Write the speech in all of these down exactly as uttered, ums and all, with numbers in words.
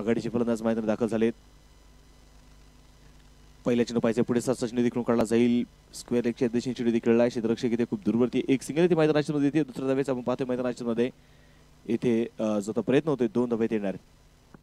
आघाडीचे फलंदाज मैदानात दाखल झालेत. पहिल्या चेंडूपायचे पुढे सात चेंडू देखील काढला जाईल. स्क्वेअर एकशे ऐंशी चेंडू देखील खेळला. क्षेत्ररक्षक इथे खूप दूरवरती एक सिंगल इथे मैदानाच्या मध्ये येते. दुसऱ्या धावेचा आपण पाहतोय मैदानाच्या मध्ये इथे जो तो प्रयत्न होतोय दोन धावे येणार आहेत.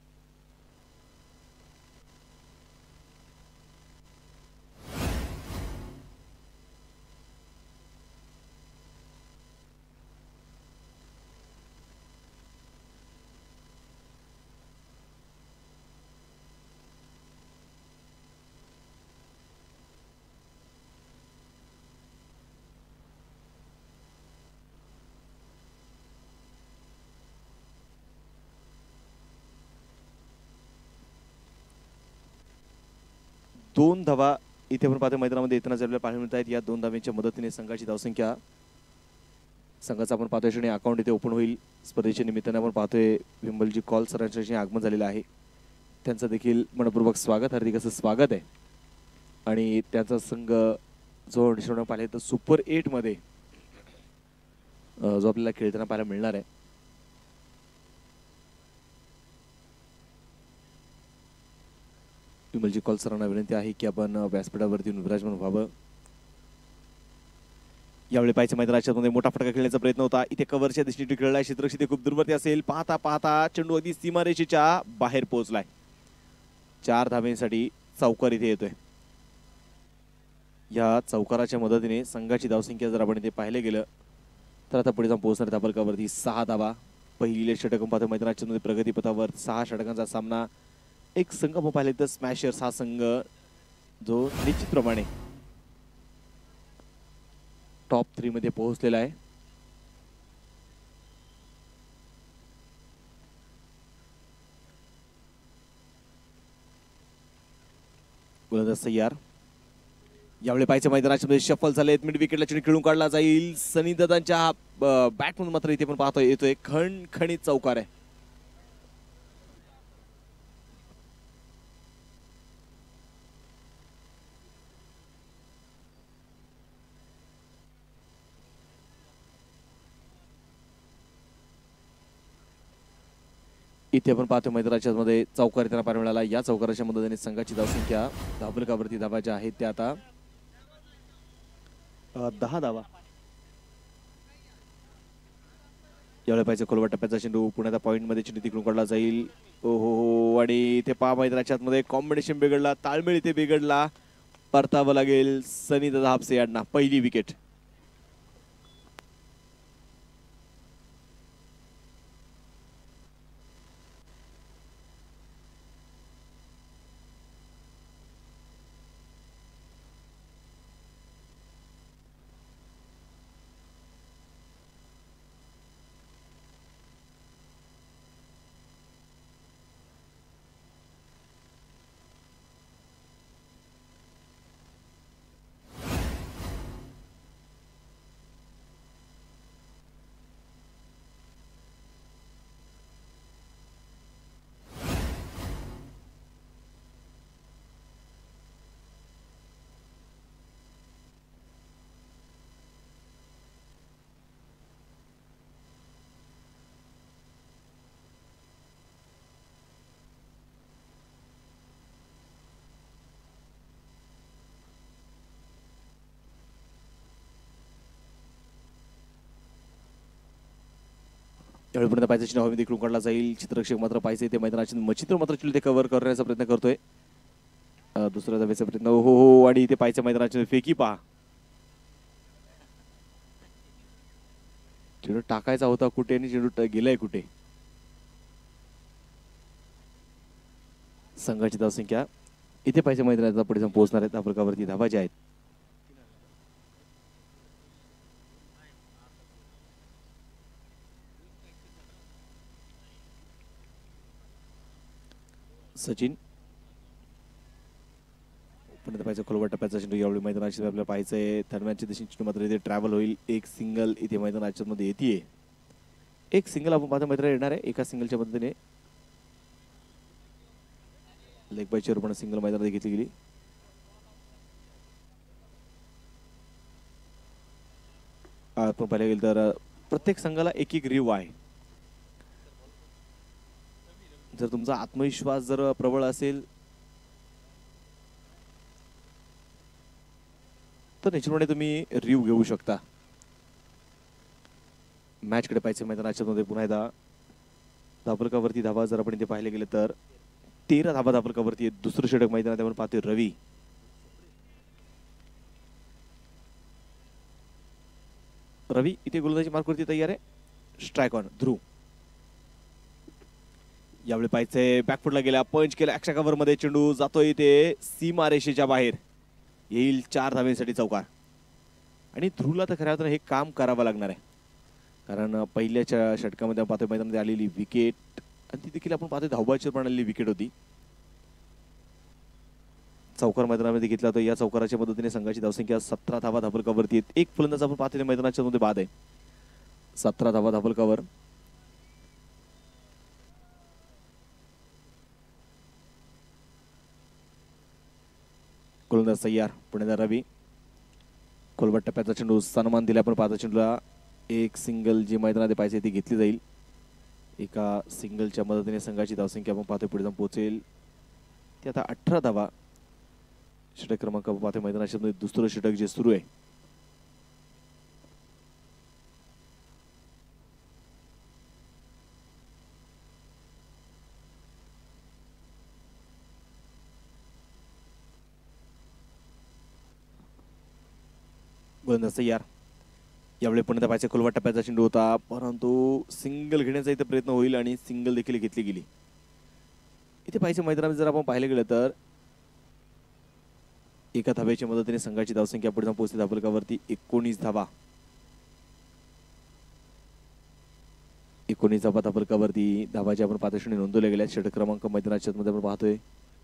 दोन धावा इथे आपण पाहतोय मैदानामध्ये येताना आपल्याला पाहायला मिळत आहेत. या दोन धाव्यांच्या मदतीने संघाची धावसंख्या संघाचा आपण पाहतोय आणि अकाउंट इथे ओपन होईल. स्पर्धेच्या निमित्ताने आपण पाहतोय विमलजी कॉल सरांचे आगमन झालेलं आहे. त्यांचं देखील मनपूर्वक स्वागत, हार्दिक असं स्वागत आहे. आणि त्याचा संघ जो निश्चितपणे पाहिलं तर सुपर एट मध्ये जो आपल्याला खेळताना पाहायला मिळणार आहे. विमलजी कॉल सरांना विनंती आहे की आपण व्यासपीठावरती विराजमान व्हावं. यावेळी पाहिजे मैदानाच्या मध्ये मोठा फटका खेळण्याचा प्रयत्न होता. इथे कव्हरच्या दिशेने खेळलाय. क्षेत्ररक्षक खूप दूरवरती असेल. पाहता पाहता चेंडू अगदी सीमारेषेच्या बाहेर पोहोचलाय. चार धाब्यांसाठी चौकार इथे येतोय. या चौकाराच्या मदतीने संघाची धावसंख्या जर आपण इथे पाहिले गेलं तर आता पुढे जाऊन पोहोचणार धाबलकावरती सहा धावा. पहिले षटक पाहतो मैदानाच्या मध्ये प्रगतीपथावर सहा षटकांचा सामना. एक संघ आपण पाहिले तर स्मॅशर्स हा संघ जो निश्चितप्रमाणे टॉप थ्री मध्ये पोहोचलेला आहे. गोलंदाज तयार. यावेळी पाहिजे मैदानाच्या मध्ये शफल झाले. मिड विकेटला चेंडू खेळून काढला जाईल. सनी दादांच्या बॅटमधून मात्र इथे पण पाहतोय येतोय खणखणीत चौकार आहे. इथे आपण पाहतो मैदानाच्या मध्ये चौकार त्यांना पाहायला मिळाला. या चौकाराच्या मदतीने संघाची धावसंख्या धाबलकावरती धावाच्या आहेत त्या आता दहा धावा. यावेळी पाहिजे खोलवा टप्प्याचा चेंडू पुण्याचा पॉइंट मध्ये चेंडू तिकडून काढला जाईल. ओ हो हो. आणि इथे पहा मैदानाच्या मध्ये कॉम्बिनेशन बिघडला. ताळमेळ इथे बिघडला. परतावं लागेल सनी दादा हापसे यांना. पहिली विकेट. यावेळी पाहिजे चेंडू हवेमध्ये खेळून काढला जाईल. चित्ररक्षक मात्र पाहिजे ते मैदानाचे मचित्र मात्र चेंडू ते कव्हर करण्याचा प्रयत्न करतोय. दुसऱ्या धावेचा प्रयत्न हो हो. आणि इथे पाहिजे मैदानाचे फेकी पहा. चेंडू टाकायचा होता कुठे आणि चेंडू गेलाय कुठे. संघाची धावसंख्या इथे पाहिजे मैदानाचा पुढे जाऊन पोहोचणार आहेत. धाबलकावरती धावा ज्या आहेत सचिन पुण्यात पाहिजे खोलवा टप्प्याचा चेंडू. यावेळी मैदानाची आपल्याला पाहायचंय दरम्यानच्या दिशेने चेंडू मात्र इथे ट्रॅव्हल होईल. एक सिंगल इथे मैदानाच्या मध्ये येते. एक सिंगल आपण पाहता मैदानात येणार आहे. एका सिंगलच्या मदतीने लेग बायची पण सिंगल मैदानात घेतली गेली. आपण पाहायला गेलं तर प्रत्येक संघाला एक एक रिव्ह आहे. जर तुमचा आत्मविश्वास जर प्रबळ असेल तर निश्चितपणे तुम्ही रिव्ह घेऊ शकता. मॅच कडे पाहिजे मैदानाच्या मध्ये पुन्हा एकदा धाबलकावरती धावा जर आपण इथे पाहिले गेले तर तेरा धावा धाबलकावरती. दुसरं षटक मैदानात आपण पाहतोय रवी. रवी इथे गोलंदाजी मार्कवरती तयार आहे. Strike on. ध्रुव यावेळी पाहिजे बॅकफुटला गेला, पंच केला एक्स्ट्रा कव्हर मध्ये, चेंडू जातोय इथे सीमा रेषेच्या बाहेर. येईल चार धावेसाठी चौकार. आणि ध्रुवला तर खऱ्या अर्थाने हे काम करावं लागणार आहे, कारण पहिल्याच्या षटकामध्ये आपण पाहतोय मैदानामध्ये आलेली विकेट आणि ती देखील आपण पाहतोय धावबाची पण आलेली विकेट होती. चौकार मैदानामध्ये घेतला तर या चौकाराच्या मदतीने संघाची धावसंख्या सतरा धावा धाबलकावरती आहेत. एक फलंदाज आपण पाहतोय मैदानाच्या मध्ये बाद आहे. सतरा धावा धाबलकावर. गोलंदाज तयार. पुणेदार रवी. खोलवट टप्प्याचा चेंडू सन्मान दिला आपण पाहता. चेंडूला एक सिंगल जी मैदानात पाहिजे ती घेतली जाईल. एका सिंगलच्या मदतीने संघाची धावसंख्या आपण पाहतोय पुढे जाऊन पोहोचेल ती आता अठरा धावा. षटक क्रमांक आपण पाहतोय मैदानाच्या मध्ये दुसरं षटक जे सुरू आहे. गोलंदाज तयार. यावेळी पुन्हा पाहिजे खोलवट टप्प्याचा चेंडू होता, परंतु सिंगल घेण्याचा इथे प्रयत्न होईल आणि सिंगल देखील घेतली गेली. इथे पाहिजे मैदानामध्ये जर आपण पाहिले गेलं तर एका धाब्याच्या मदतीने संघाची धावसंख्या पुढे जाऊन पोहोचते धाबलकावरती एकोणीस धावा. एकोणीस धावा धाबलकावरती. धावाच्या आपण पातळीने नोंदवल्या गेल्या. षटक क्रमांक मैदानाच्या मध्ये आपण पाहतोय.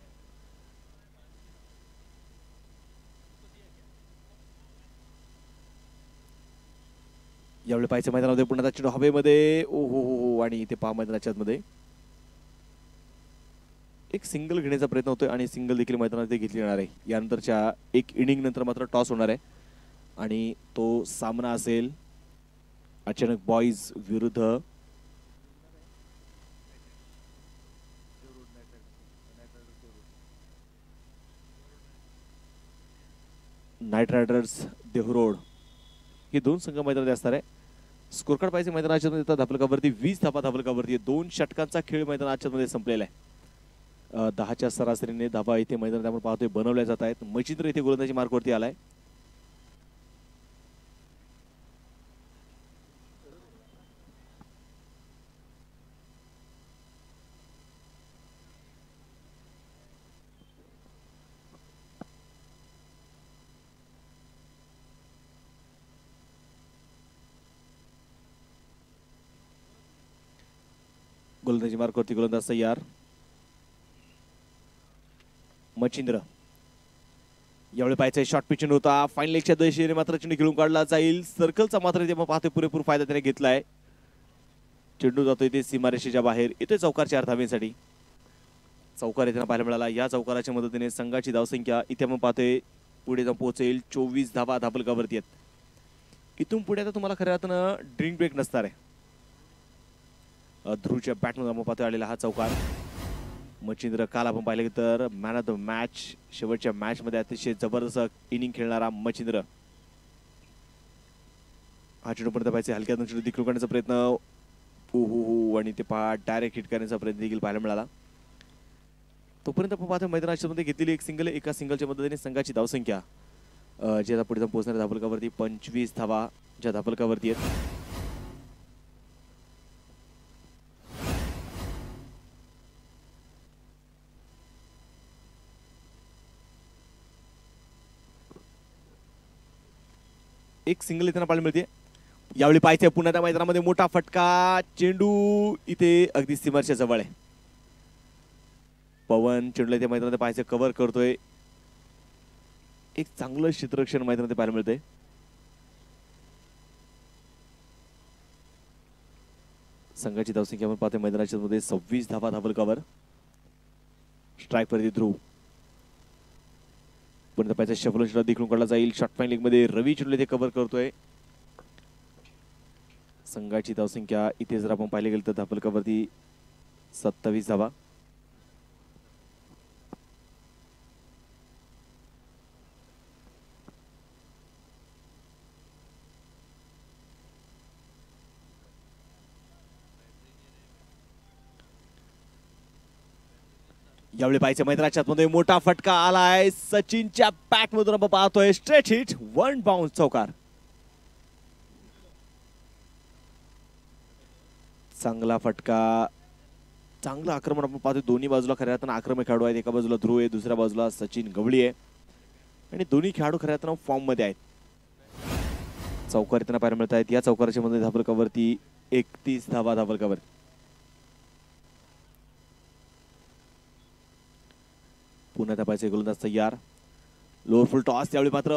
यावेळी पाहिजे मैदानामध्ये पुन्हा चेंडू हवेमध्ये. ओ हो हो हो. आणि इथे पहा मैदानाच्या मध्ये एक सिंगल घेण्याचा प्रयत्न होतोय आणि सिंगल देखील मैदानात घेतली जाणार आहे. यानंतरच्या एक इनिंग नंतर मात्र टॉस होणार आहे आणि तो सामना असेल अचानक बॉईज विरुद्ध नाईट रायडर्स देहरोड. हे दोन संघ मैदानात असणार आहे. स्कोर कार्ड पाहिजे मैदानाच्या मध्ये धाबलकावरती वीस धाबा धाबलकावरती. दोन षटकांचा खेळ मैदानाच्या मध्ये संपलेला आहे. दहाच्या सरासरीने धाबा इथे मैदानात आपण पाहतोय बनवल्या जात आहेत. मच्छिंद्र इथे गोलंदाजी मार्कवरती आलाय. गोलंदाजी मार्कवरती गोलंदाज तयार. मच्छिंद्र यावेळी पाहायचा शॉर्ट पिच होता. फायनल एकच्या दिशेने मात्र चेंडू खेळून काढला जाईल. सर्कलचा मात्र इथे पाहतोय पुरेपूर फायदा त्याने घेतलाय. चेंडू जातोय ते सीमारेषेच्या बाहेर. येतोय चौकार चार धावेसाठी. चौकार इथे पाहायला मिळाला. या चौकाराच्या मदतीने संघाची धावसंख्या इथे आपण पाहतोय पुढे जाऊन पोहोचेल चोवीस धावा धाबलकावरती आहेत. इथून पुढे आता तुम्हाला खऱ्या अर्थानं ड्रिंक ब्रेक नसणार आहे. ध्रुवच्या बॅटमधून आपण पाहतोय आलेला हा चौकार. मच्छिंद्र काल आपण पाहिले तर मॅन ऑफ द मॅच शेवटच्या मॅच मध्ये अतिशय जबरदस्त इनिंग खेळणारा मच्छिंद्र. हा चेंडू पर्यंत पाहिजे हलक्यातून चेंडू देखील करण्याचा प्रयत्न. हो हो हो. आणि ते पहा डायरेक्ट हिट करण्याचा प्रयत्न देखील पाहायला मिळाला. तोपर्यंत आपण पाहतो मैदानाच्या मध्ये घेतलेली एक सिंगल. एका सिंगलच्या मदतीने संघाची धावसंख्या जी आता पुढे जाऊन पोहोचणाऱ्या धाबलकावरती पंचवीस धावा ज्या धाबलकावरती आहेत. एक सिंगल इथे पाहायला मिळते. यावेळी पाहिजे पुन्हा त्या मैदानामध्ये मोठा फटका. चेंडू इथे अगदी सीमाच्या जवळ आहे. पवन चेंडूला इथे मैदानात पाहिजे कव्हर करतोय. एक चांगलं क्षेत्ररक्षण मैदानात पाहायला मिळतंय. संघाची धावसंख्या आपण पाहतोय मैदानाच्या मध्ये सव्वीस धावा धाबलकावर. स्ट्राइक वरती ध्रुव. पुन्हा पाहिजे शफल देखील काढला जाईल. शॉर्ट फाईन मध्ये रवी चेंडू इथे कव्हर करतोय. संघाची धावसंख्या इथे जर आपण पाहिले गेलं तर धाबलकावरती सत्तावीस धावा. यावेळी पाहिजे मैदानाच्या मध्ये मोठा फटका आलाय सचिनच्या बॅट मधून आपण पाहतोय स्ट्रेट हिट वन बाउन्स चौकार. चांगला फटका, चांगलं आक्रमण आपण पाहतोय. दोन्ही बाजूला खऱ्या अर्थानं आक्रमक खेळाडू आहेत. एका बाजूला ध्रुव आहे, दुसऱ्या बाजूला सचिन गवळी आहे आणि दोन्ही खेळाडू खऱ्या अर्थानं फॉर्म मध्ये आहेत. चौकार त्यांना पाहायला मिळत आहेत. या चौकाराच्या मध्ये धावफलकावरती एकतीस धावा धावफलकावर. पुन्हा धावायचे गोलंदाज तयार. लोअर फुल टॉस, त्यावेळी मात्र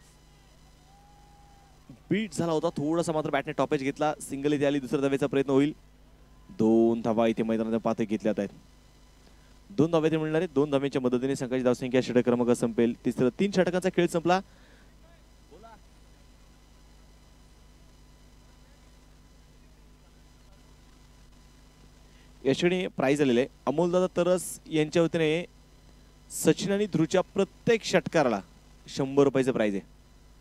बीट झाला होता थोडासा, मात्र बॅटने टॉपेज घेतला. सिंगल इथे आली, दुसऱ्या धावेचा प्रयत्न होईल. दोन धावा इथे मैदानात पाते घेतल्यात आहेत. दोन धावे इथे मिळणार आहेत. दोन धाव्यांच्या मदतीने संघाची धावसंख्या षटक क्रमांक संपेल. तिसरं तीन षटकांचा खेळ संपला. यशने प्राइज आलेले अमोलदादा तरस यांच्या वतीने सचिन आणि ध्रुवच्या प्रत्येक षटकाराला शंभर रुपयाचं प्राइज आहे.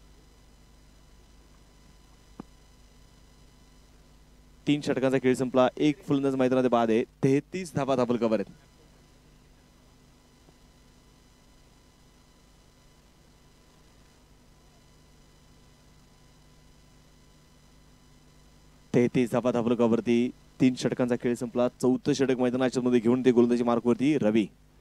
तीन षटकांचा खेळ संपला. एक फलंदाज मैदानात बाद आहे. तेहतीस धावा धावफलकावर आहेत. तेहतीस धावा धावफलकावरती तीन षटकांचा खेळ संपला. चौथं षटक मैदानाच्या मध्ये घेऊन ते गोलंदाजी मार्कवरती रवी.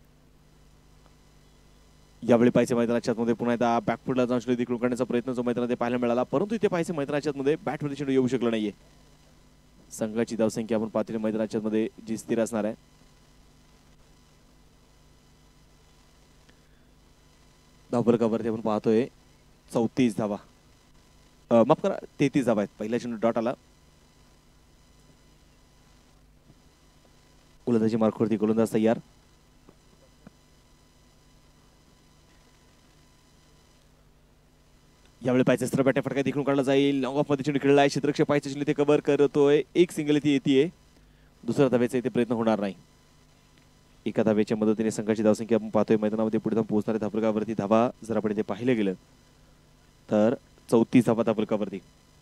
यावेळी पाहिजे मैदानाच्या मध्ये पुन्हा एकदा बॅकफुटला जाऊन चेंडू तिकडून काढण्याचा प्रयत्न जो मैदानात पाहायला मिळाला, परंतु इथे पाहिजे मैदानाच्या मध्ये बॅटवरती चेंडू येऊ शकला नाहीये. संघाची धावसंख्या आपण पाहतोय मैदानाच्या मध्ये जी स्थिर असणार आहे. धावफलकावरती आपण पाहतोय चौतीस धावा, माफ करा तेहतीस धावा आहेत. पहिला चेंडू डॉट आला. गोलंदाजी मार्कवरती गोलंदाज तयार. यावेळी पाहिजे स्त्र बॅट फटका तिकडून काढला जाईल. लॉंग ऑफ मध्ये चेंडू खेळला आहे. क्षेत्ररक्षक पाहिजे चेंडू ते कव्हर करतोय. एक सिंगल इथे येते. दुसऱ्या धावेचा इथे प्रयत्न होणार नाही. एका धावेच्या मदतीने संघाची धावसंख्या आपण पाहतोय मैदानामध्ये पुढे जाऊन पोहोचणाऱ्या धावफलकावरती धावा जर आपण इथे पाहिलं गेलं तर चौतीस धावा धावफलकावरती.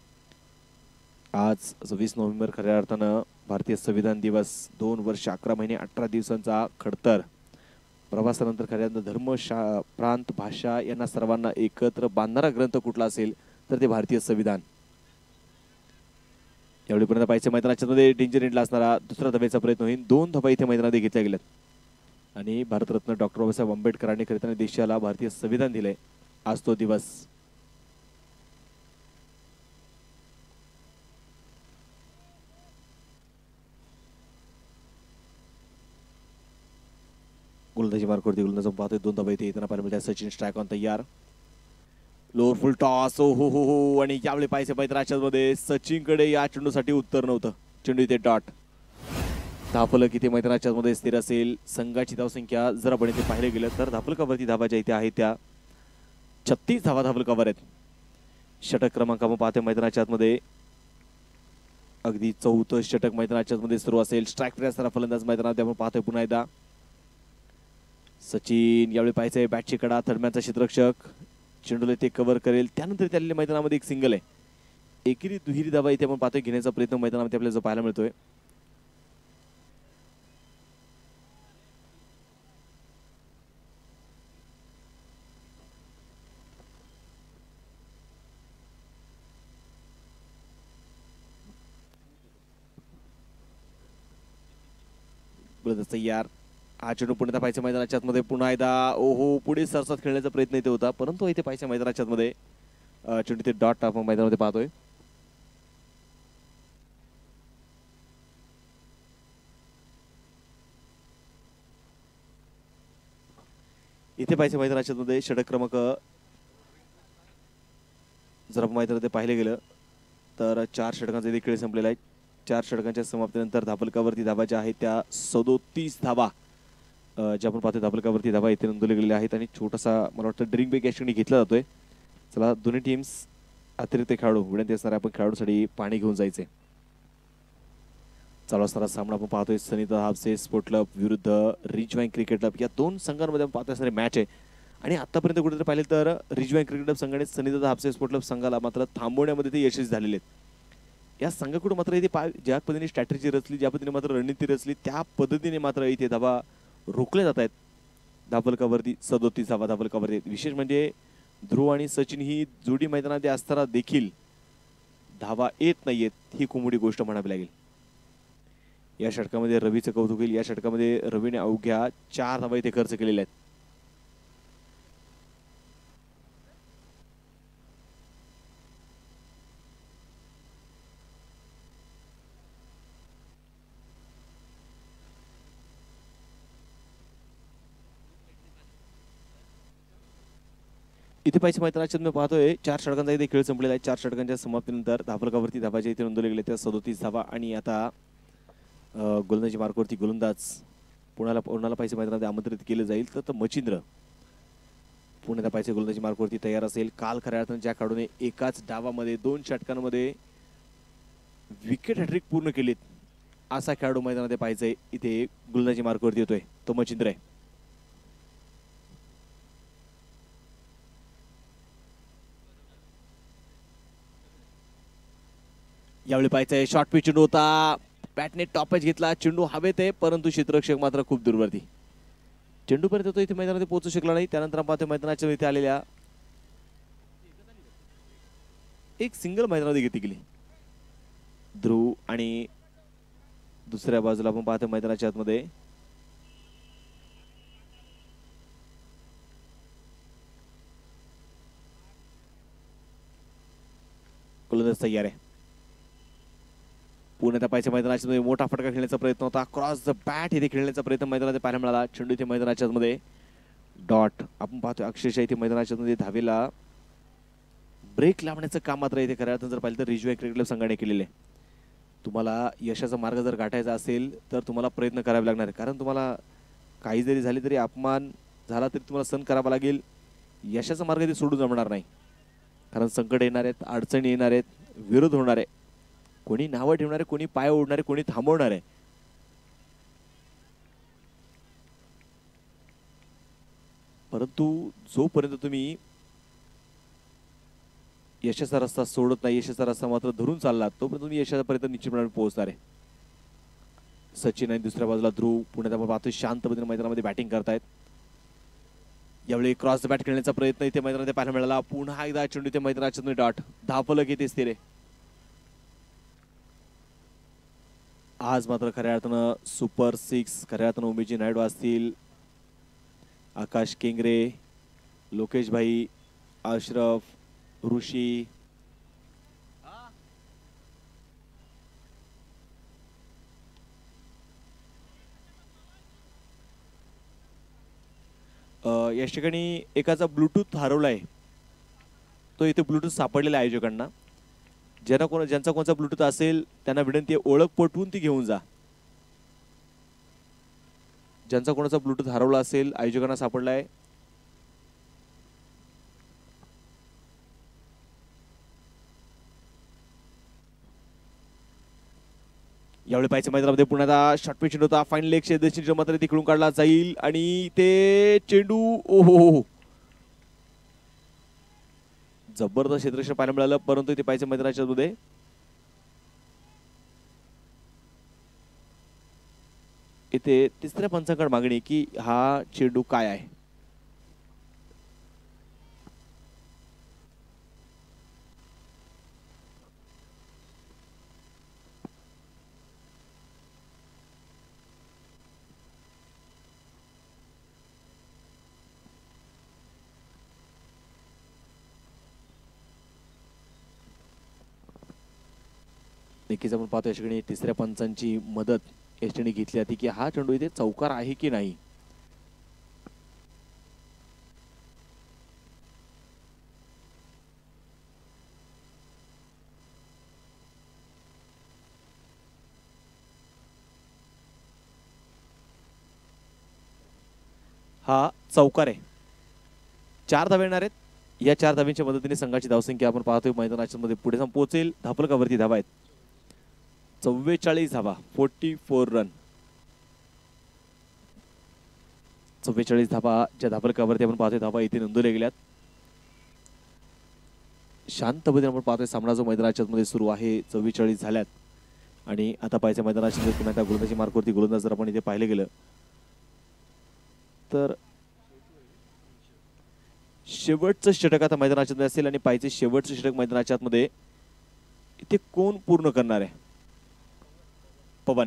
आज सव्वीस नोव्हेंबर खऱ्या अर्थानं भारतीय संविधान दिवस. दोन वर्ष अकरा महिने अठरा दिवसांचा खडतर प्रवासानंतर खऱ्या धर्म, शा प्रांत, भाषा यांना सर्वांना एकत्र बांधणारा ग्रंथ कुठला असेल तर ते भारतीय संविधान. यावेळीपर्यंत पाहिजे मैदानाच्या मध्ये डेंजर एंडला असणारा दुसरा धावेचा प्रयत्न होईल. दोन धावा इथे मैदानात घेतल्या गेल्यात आणि भारतरत्न डॉक्टर बाबासाहेब आंबेडकरांनी खरं देशाला भारतीय संविधान दिले. आज तो दिवस. गोलंदाजी मार्कवरती गोलंदाज पाहतोय. दोन धावा इथे येताना पाहायला मिळतात. सचिन स्ट्राईक ऑन तयार. लोअर फुल टॉस, ओ हो हो हो आणि यावेळी पाहिजे मैदानाच्या मध्ये सचिनकडे या चेंडूसाठी उत्तर नव्हतं. चेंडू इथे डॉट. धावफलक इथे मैदानाच्या मध्ये स्थिर असेल. संघाची धावसंख्या जर आपण इथे पाहिलं गेलं तर धावफलकावरती धावा ज्या इथे आहेत त्या छत्तीस धावा धावफलकावर आहेत. षटक क्रमांक आपण पाहतोय मैदानाच्या मध्ये अगदी चौथं षटक मैदानाच्या मध्ये सुरू असेल. स्ट्राईक फ्री असणारा फलंदाज मैदानात आपण पाहतोय पुन्हा एकदा सचिन. यावेळी पाहायचंय बॅटची कडा, थर्डमॅनचा क्षेत्ररक्षक चेंडूला ते कव्हर करेल. त्यानंतर त्याला मैदानामध्ये एक सिंगल आहे. एकेरी दुहेरी धावा इथे आपण पाहतोय घेण्याचा प्रयत्न मैदानामध्ये आपल्याला जो पाहायला मिळतोय. तयार. हा चेंडू पुणे पाहिजे मैदानाच्या मध्ये पुन्हा एकदा ओहो पुढे सरसात खेळण्याचा प्रयत्न इथे होता, परंतु इथे पाहिजे मैदानाच्या मध्ये चेंडू ते डॉट आपण मैदानामध्ये पाहतोय. इथे पाहिजे मैदानाच्या मध्ये षटक क्रमांक जर आपण मैदानात पाहिले गेलं तर चार षटकांचा इथे खेळ संपलेला आहे. चार षटकांच्या समाप्तीनंतर धावफलकावरती धावा ज्या आहेत त्या सदोतीस धावा ज्या आपण पाहतोय धावफलकावरती धावा इथे नोंदवल्या गेलेल्या आहेत आणि छोटासा मला वाटतं ड्रिंक ब्रेक या ठिकाणी घेतला जातोय. चला दोन्ही टीम्स अतिरिक्त खेळाडू विनंती असणार आपण खेळाडूसाठी पाणी घेऊन जायचे. चालू असणारा सामना आपण पाहतोय सनिता हापसे स्पोर्ट क्लब विरुद्ध रिजवाईन क्रिकेट क्लब. या दोन संघांमध्ये आपण पाहत असणारी मॅच आहे आणि आतापर्यंत कुठेतरी पाहिले तर रिजवाईन क्रिकेट क्लब संघाने सनिता हापसे स्पोर्ट क्लब संघाला मात्र थांबवण्यामध्ये ते यशस्वी झालेले आहेत. या संघाकडून मात्र इथे ज्या पद्धतीने स्ट्रॅटेजी रचली, ज्या पद्धतीने मात्र रणनीती रचली त्या पद्धतीने मात्र इथे धावा रोखले जात आहेत. धापलकावरती सदोतीस धावा धापलकावरती. विशेष म्हणजे ध्रुव आणि सचिन ही जोडी मैदानात असताना देखील धावा येत नाहीयेत ही खूप मोठी गोष्ट म्हणावी लागेल. या षटकामध्ये रवीचं कौतुक होईल. या षटकामध्ये रवीने अवघ्या चार धावा इथे खर्च केलेल्या आहेत. इथे पाहिजे मैदानाच्या मी पाहतोय चार षटकांचा इथे खेळ संपलेला आहे. चार षटकांच्या समाप्तीनंतर धापलकावरती धावाच्या इथे नोंदवले गेले त्या सदोतीस धावा. आणि आता गोलंदाजी मार्कवरती गोलंदाज पुण्याला पुण्याला पाहिजे मैदानात आमंत्रित केलं जाईल तर मचिंद्र पुण्याला पाहिजे गोलंदाजी मार्कवरती तयार असेल. काल खऱ्या अर्थाने ज्या खेळाडूने एकाच डावामध्ये दोन षटकांमध्ये विकेट हॅट्रिक पूर्ण केलीत असा खेळाडू मैदानात पाहिजे इथे गोलंदाजी मार्कवरती येतोय तो मचिंद्र आहे. यावेळी पाहायचंय शॉर्ट पिच चेंडू होता. बॅटने टॉपच घेतला. चेंडू हवेत आहे परंतु क्षेत्ररक्षक मात्र खूप दूरवरती. चेंडू पर्यंत तो इथे मैदानात पोहोचू शकला नाही. त्यानंतर आपण पाहतोय मैदानाच्या इथे आलेल्या एक सिंगल मैदानात घेतली गेली. ध्रुव आणि दुसऱ्या बाजूला आपण पाहतोय मैदानाच्या आतमध्ये गोलंदाज तयार आहे. पुण्यात पाहिजे मैदानाच्या मोठा फटका खेळण्याचा प्रयत्न होता. क्रॉस द बॅट इथे खेळण्याचा प्रयत्न मैदानात पाहायला मिळाला. चेंडू इथे मैदानाच्या मध्ये डॉट. आपण पाहतोय अक्षरशः इथे मैदानाच्या मध्ये धावेला ब्रेक लावण्याचं काम मात्र इथे खऱ्या अर्थाने जर पाहिलं तर रिजवाई क्रिकेट क्लब संघाने केलेले आहे. तुम्हाला यशाचा मार्ग जर गाठायचा असेल तर तुम्हाला प्रयत्न करावे लागणार आहे. कारण तुम्हाला काही जरी झाले तरी अपमान झाला तरी तुम्हाला सहन करावा लागेल. यशाचा मार्ग ते सोडून जमणार नाही. कारण संकट येणार आहेत, अडचणी येणार आहेत, विरोध होणार आहे. कोणी नावं ठेवणार आहे, कोणी पाय ओढणार आहे, कोणी थांबवणार आहे. परंतु जोपर्यंत तुम्ही यशाचा रस्ता सोडत नाही, यशाचा रस्ता मात्र धरून चाललात तोपर्यंत तुम्ही यशापर्यंत निश्चितपणे पोहोचणार आहे. सचिन आणि दुसऱ्या बाजूला ध्रुव पुण्यात आपण पाहतोय शांत पद्धतीने मैदानामध्ये बॅटिंग करतायत. यावेळी क्रॉस बॅट खेळण्याचा प्रयत्न इथे मैदानात पाहायला मिळाला. पुन्हा एकदा चेंडू इथे मैदानाच्या डॉट. धापलक येते स्थिर आहे. आज मात्र खऱ्या अर्थानं सुपर सिक्स खऱ्या अर्थानं उमेशजी नायडू असतील, आकाश केंगरे, लोकेश भाई, अशरफ, ऋषी, या ठिकाणी एकाचा ब्लूटूथ हरवलाय. तो इथे ब्लूटूथ सापडलेला आयोजकांना. ज्यांना कोण ज्यांचा कोणचा ब्लूटूथ असेल त्यांना विनंती आहे ओळख पटवून ती घेऊन जा. ज्यांचा कोणाचा ब्लूटूथ हरवला असेल आयोजकांना सापडलाय. यावेळी पाहिजे मैदानामध्ये पुण्याचा शॉर्ट पिच होता. फाईनल एक क्षेत्र मात्र तिकडून काढला जाईल आणि ते चेंडू ओहो जबरदस्त क्षेत्ररक्षण पाहायला मिळालं. परंतु इथे पाहिजे मैदानाच्या मध्ये इथे तिसऱ्या पंचांकडे मागणी की हा चेंडू काय आहे. नक्कीच आपण पाहतो या ठिकाणी तिसऱ्या पंचांची मदत या ठिकाणी घेतली जाते की हा चेंडू इथे चौकार आहे की नाही. हा चौकार आहे. चार धावे येणार आहेत. या चार धाव्यांच्या मदतीने संघाची धावसंख्या आपण पाहतोय मैदानाच्या मध्ये पुढे जाऊन पोहोचेल. धापलकावरती धावा आहेत चव्वेचाळीस धावा, फोर्टी फोर रन. चव्वेचाळीस धावा ज्या धापलकावरती आपण पाहतोय धावा इथे नोंदवल्या गेल्यात. शांत पद्धतीने आपण पाहतोय सामना जो मैदानाच्या मध्ये सुरू आहे. चव्वेचाळीस झाल्यात आणि आता पाहिजे मैदानाच्या पुन्हा त्या गोलंदाजी मार्कवरती गोलंदाज जर आपण इथे पाहिले गेलं तर शेवटचं षटक आता मैदानाच्या मध्ये असेल आणि पाहिजे शेवटचं षटक मैदानाच्या आतमध्ये इथे कोण पूर्ण करणार आहे? पवन.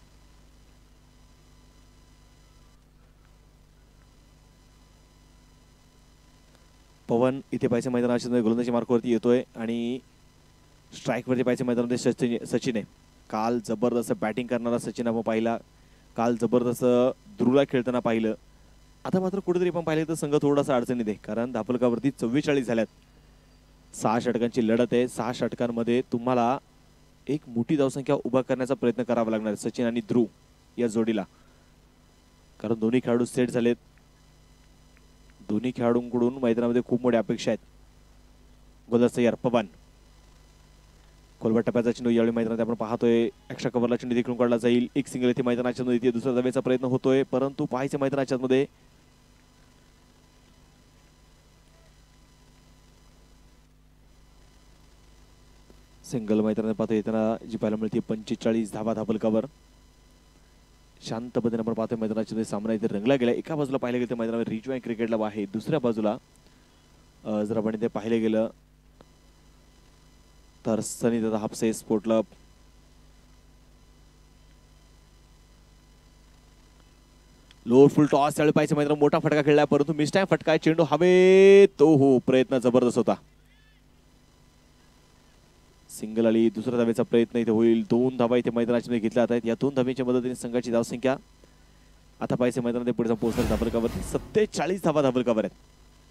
पवन इथे पाहिजे मैदानाच्या गोलंदाजी मार्कवरती येतोय आणि स्ट्राईक वरती पाहिजे मैदानामध्ये सचिन सचिन आहे. काल जबरदस्त बॅटिंग करणारा सचिन आपण पाहिला, काल जबरदस्त ध्रुवला खेळताना पाहिलं. आता मात्र कुठेतरी पण पाहिलं तर संघ थोडासा अडचणीत आहे, कारण धापलकावरती चव्वेचाळीस झाल्यात. सहा षटकांची लढत आहे. सहा षटकांमध्ये तुम्हाला एक मोठी धावसंख्या उभा करण्याचा प्रयत्न करावा लागणार आहे सचिन आणि ध्रुव या जोडीला, कारण दोन्ही खेळाडू सेट झालेत. दोन्ही खेळाडूंकडून मैदानामध्ये खूप मोठ्या अपेक्षा आहेत. गोलंदाज तयार पवन. खोलवर टप्प्याचा चेंडू यावेळी मैदानात आपण पाहतोय. एक्स्ट्रा कव्हरला चेंडू देखील काढला जाईल. एक सिंगल इथे मैदानाच्या मध्ये दुसऱ्या धावेचा प्रयत्न होतोय, परंतु पाहायचे मैदानाच्या मध्ये सिंगल मैदानात पाहतो येताना जी पाहायला मिळते पंचेचाळीस धावा धापलकावर. शांत पद्धतीने आपण पाहतोय मैदानाच्या मध्ये सामना इथे रंगला गेला. एका बाजूला पाहिलं गेलं तर मैदानावर रिजवाई क्रिकेट क्लब आहे, दुसऱ्या बाजूला जर आपण इथे पाहिलं गेलं तर सनीदादा Hapse sport club. Lower full toss त्यावेळी पाहिजे मैदानात मोठा फटका खेळला, परंतु मिस टाइम फटका. चेंडू हवे तो हो प्रयत्न जबरदस्त होता. सिंगल आली. दुसऱ्या धावेचा प्रयत्न इथे होईल. दोन धावा इथे मैदानाच्या मध्ये घेतल्या जात आहेत. या दोन धावेच्या मदतीने संघाची धावसंख्या आता पाहिजे मैदानात पुढे जाऊन पोहोचणार धापलकावरती सत्तेचाळीस धावा धापलकावर आहेत.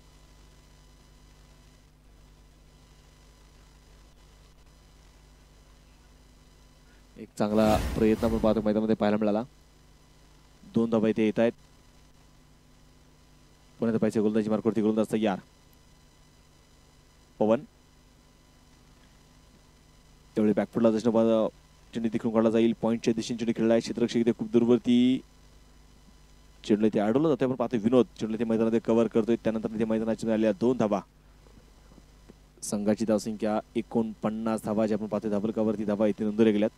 एक चांगला प्रयत्न आपण पाहतो मैदानामध्ये पाहायला मिळाला. दोन धावा इथे येत आहेत. पुण्यात पाहिजे गोलंदाजी मार्कवरती गोलंदाज तयार पवन. त्यावेळी बॅकफुटला चेंडू तिकडून काढला जाईल. पॉईंटच्या दिशेने चेंडू खेळला आहे. क्षेत्ररक्षक इथे खूप दूरवरती चेंडू इथे अडवलं जातं. आपण पाहतो विनोद चेंडू इथे मैदानात कव्हर करतोय. त्यानंतर इथे मैदानाच्या आल्या दोन धावा. संघाची धावसंख्या एकोणपन्नास धावा जे आपण पाहतोय धापलकावरती धावा इथे नोंदवल्या गेल्यात.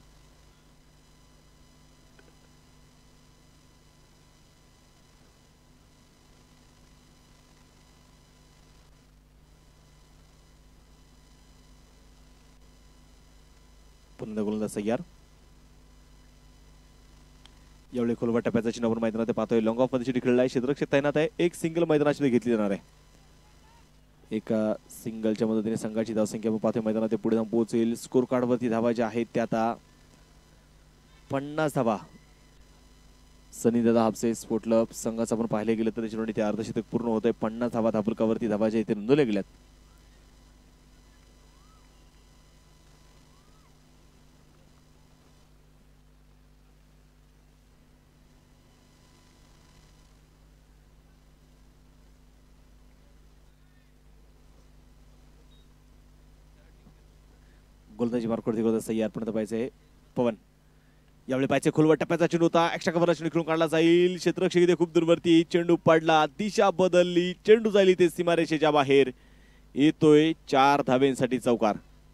पुन्हा गोलंदाज तयार. यावेळी खोलवर टप्प्याचा चिन्ह आपण मैदानात पाहतोय. लॉंग ऑफ मध्ये चेंडू खेळला आहे. क्षेत्ररक्षक तैनात आहे. एक सिंगल मैदानाच्या घेतली जाणार आहे. एका सिंगलच्या मदतीने संघाची धावसंख्या आपण पाहतोय मैदानात पुढे जाऊन पोहोचेल. स्कोर कार्ड वरती धावा ज्या आहेत त्या आता पन्नास धावा. सनीदादा हापसे स्पोर्ट क्लब संघाचं आपण पाहिले गेलं तर त्याच्यावर ते अर्धशतक पूर्ण होतंय. पन्नास धावा धापलकावरती धावा ज्या इथे नोंदवल्या गेल्यात. गोलंदाजी मार्कवरती गोलंदाज तयार पण पाहिजे पवन. यावेळी पाहिजे खोलवर टप्प्याचा चेंडू होता. एक्स्ट्रा कव्हरला चेंडू खेळून काढला जाईल. क्षेत्ररक्षक इथे खूप दूरवरती. चेंडू पडला. दिशा बदलली. चेंडू जाईल इथे सीमारेषेच्या बाहेर. येतोय चार धावेंसाठी चौकार.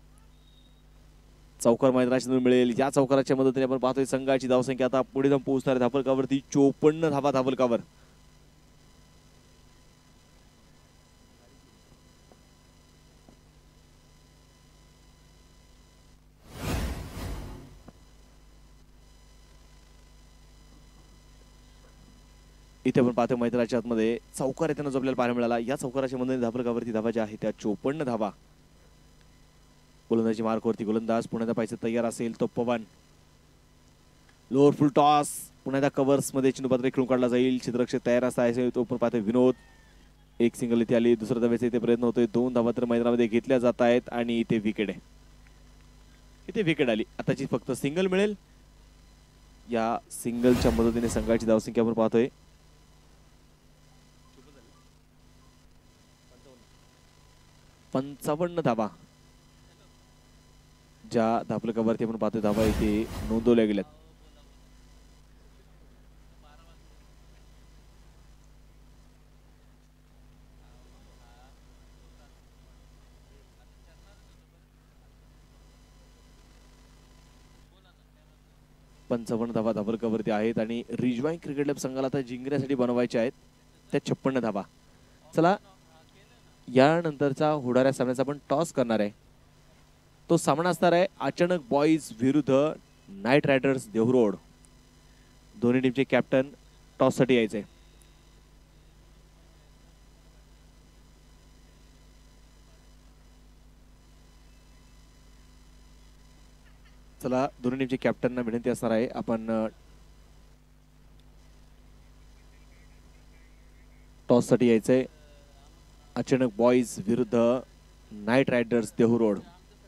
चौकार मैदानाच्या मिळेल. या चौकाराच्या मदतीने आपण पाहतोय संघाची धावसंख्या आता पुढे जाऊन पोहोचणार धापलकावरती चोपन्न धावा धापलकावर. इथे आपण पाहतो मैदानाच्या आतमध्ये चौकार येताना जो आपल्याला पाहायला मिळाला. या चौकाराच्या मदतीने धापलकावरती धावा ज्या आहेत त्या चोपन्न धावा. गोलंदाजी मार्कवरती गोलंदाज पुन्हा पाहिजे तयार असेल तो पवन. लोअर फुल टॉस पुन्हा कव्हर्स मध्ये चेंडू पात्र खेळून काढला जाईल. क्षेत्ररक्षक तयार असा आहे तो पण पाहतोय विनोद. एक सिंगल इथे आली. दुसऱ्या धावेचा इथे प्रयत्न होतोय. दोन धावा तर मैदानामध्ये घेतल्या जात आहेत आणि इथे विकेट आहे. इथे विकेट आली. आताची फक्त सिंगल मिळेल. या सिंगलच्या मदतीने संघाची धावसंख्या आपण पाहतोय पंचावन्न धावा. ज्या धापलकावरती आपण पाहतोय धावा इथे नोंदवल्या गेल्यात. पंचावन्न धावा धापलकावरती आहेत आणि रिजवाई क्रिकेट क्लब संघाला आता जिंकण्यासाठी बनवायचे आहेत. धावांच्या छप्पन्न धावा. चला यानंतरचा होणाऱ्या सामन्याचा आपण टॉस करणार आहे. तो सामना असणार आहे अचानक बॉईज विरुद्ध नाईट रायडर्स देहरोड. दोन्ही टीमचे कॅप्टन टॉस साठी यायचे. चला दोन्ही टीमचे कॅप्टनना विनंती असणार आहे आपण टॉस साठी यायचंय. अचानक बॉईज विरुद्ध knight riders Dehu Road.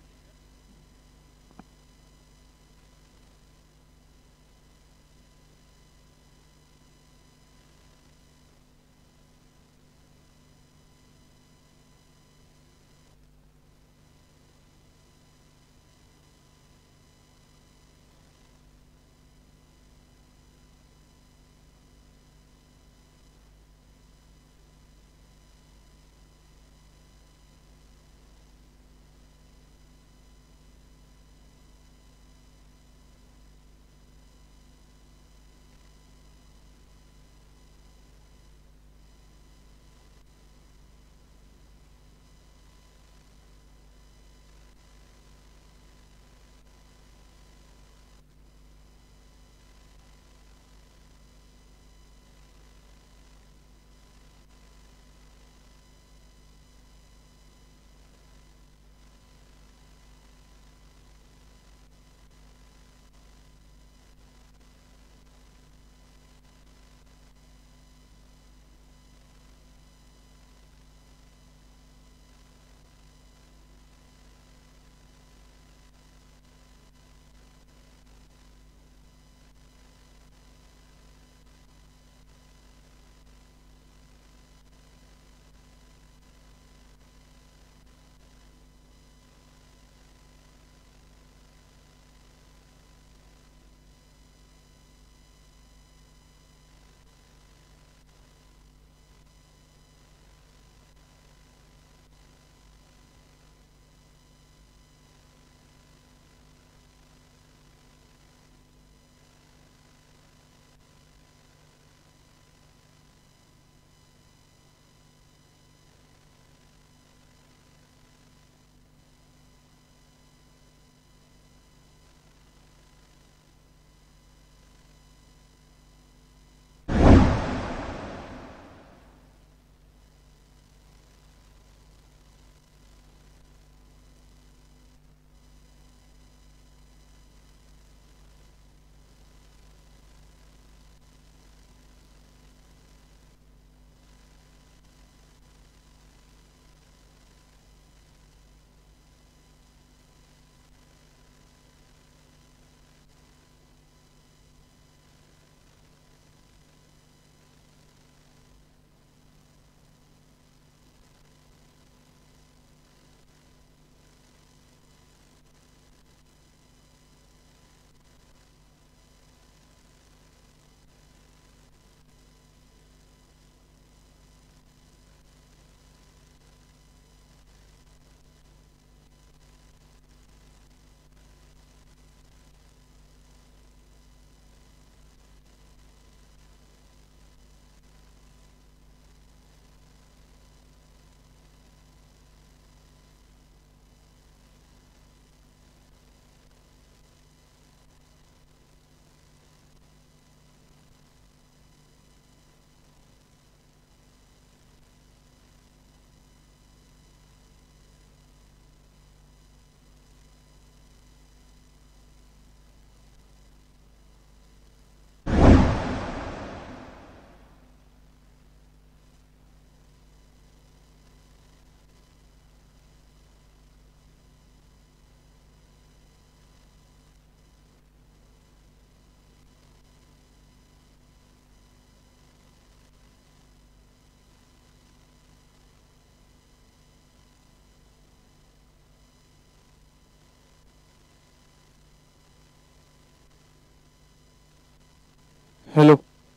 Hello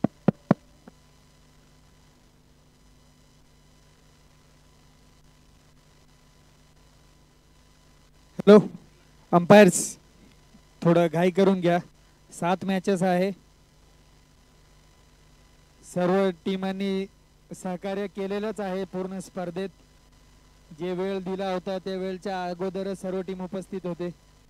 hello umpires थोडं घाई करून घ्या. सात मॅचेस आहे. सर्व टीमांनी सहकार्य केलेलंच आहे पूर्ण स्पर्धेत. जे वेळ दिला होता त्या वेळच्या अगोदरच सर्व टीम उपस्थित होते.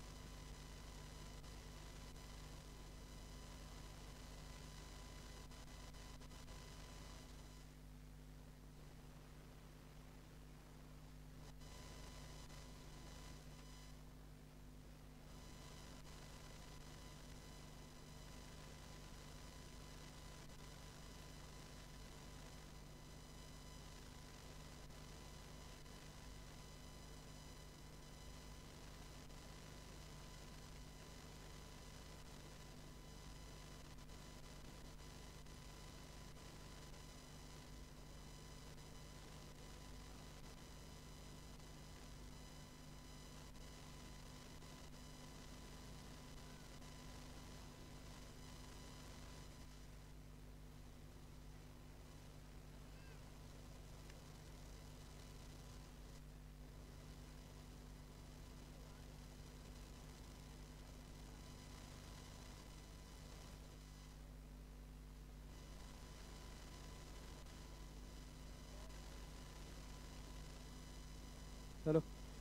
चलो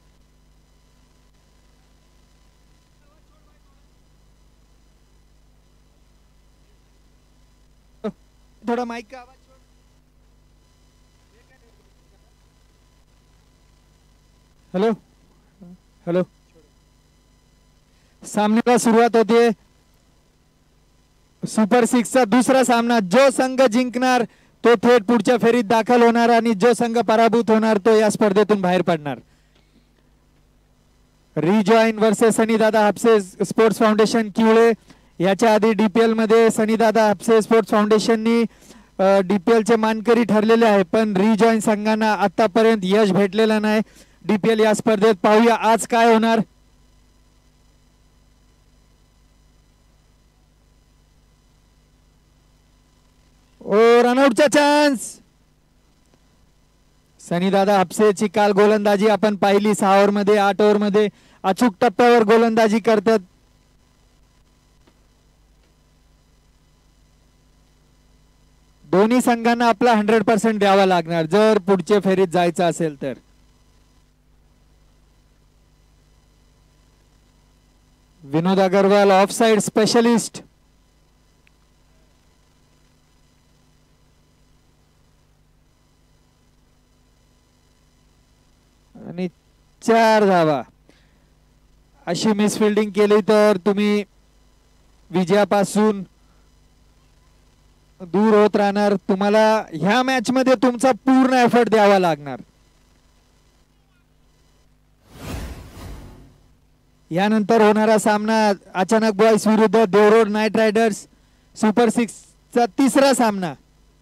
थोड़ा माइक का आवाज छोड़. हेलो हेलो सामन्याला सुरुवात होते. सुपर सिक्सचा दुसरा सामना. जो संघ जिंकणार तो थेट पुढच्या फेरीत दाखल होणार आणि जो संघ पराभूत होणार तो या स्पर्धेतून बाहेर पडणार. रिजॉइन वर्सेस सनीदादा हापसे स्पोर्ट्स फाउंडेशन किवळे. याच्या आधी डीपीएल मध्ये सनीदादा हापसे स्पोर्ट्स फाउंडेशननी डीपीएल चे मानकरी ठरलेले आहे, पण रिजॉइन संघांना आतापर्यंत यश भेटलेलं नाही डीपीएल या स्पर्धेत. पाहूया आज काय होणार. ओ रनआउटचा चान्स. सनीदादा हापसेची काल गोलंदाजी आपण पाहिली. सहा ओव्हर मध्ये आठ ओव्हर मध्ये अचूक टप्प्यावर गोलंदाजी करतात. दोन्ही संघांना आपला हंड्रेड पर्सेंट द्यावा लागणार जर पुढच्या फेरीत जायचं असेल तर. Vinod Agrawal off side specialist. आणि चार धावा. अशी मिसफिल्डिंग केली तर तुम्ही विजयापासून दूर होत राहणार. तुम्हाला ह्या मॅच मध्ये तुमचा पूर्ण एफर्ट द्यावा लागणार. यानंतर होणारा सामना अचानक बॉयज विरुद्ध Dehu Road knight riders super six चा तिसरा सामना.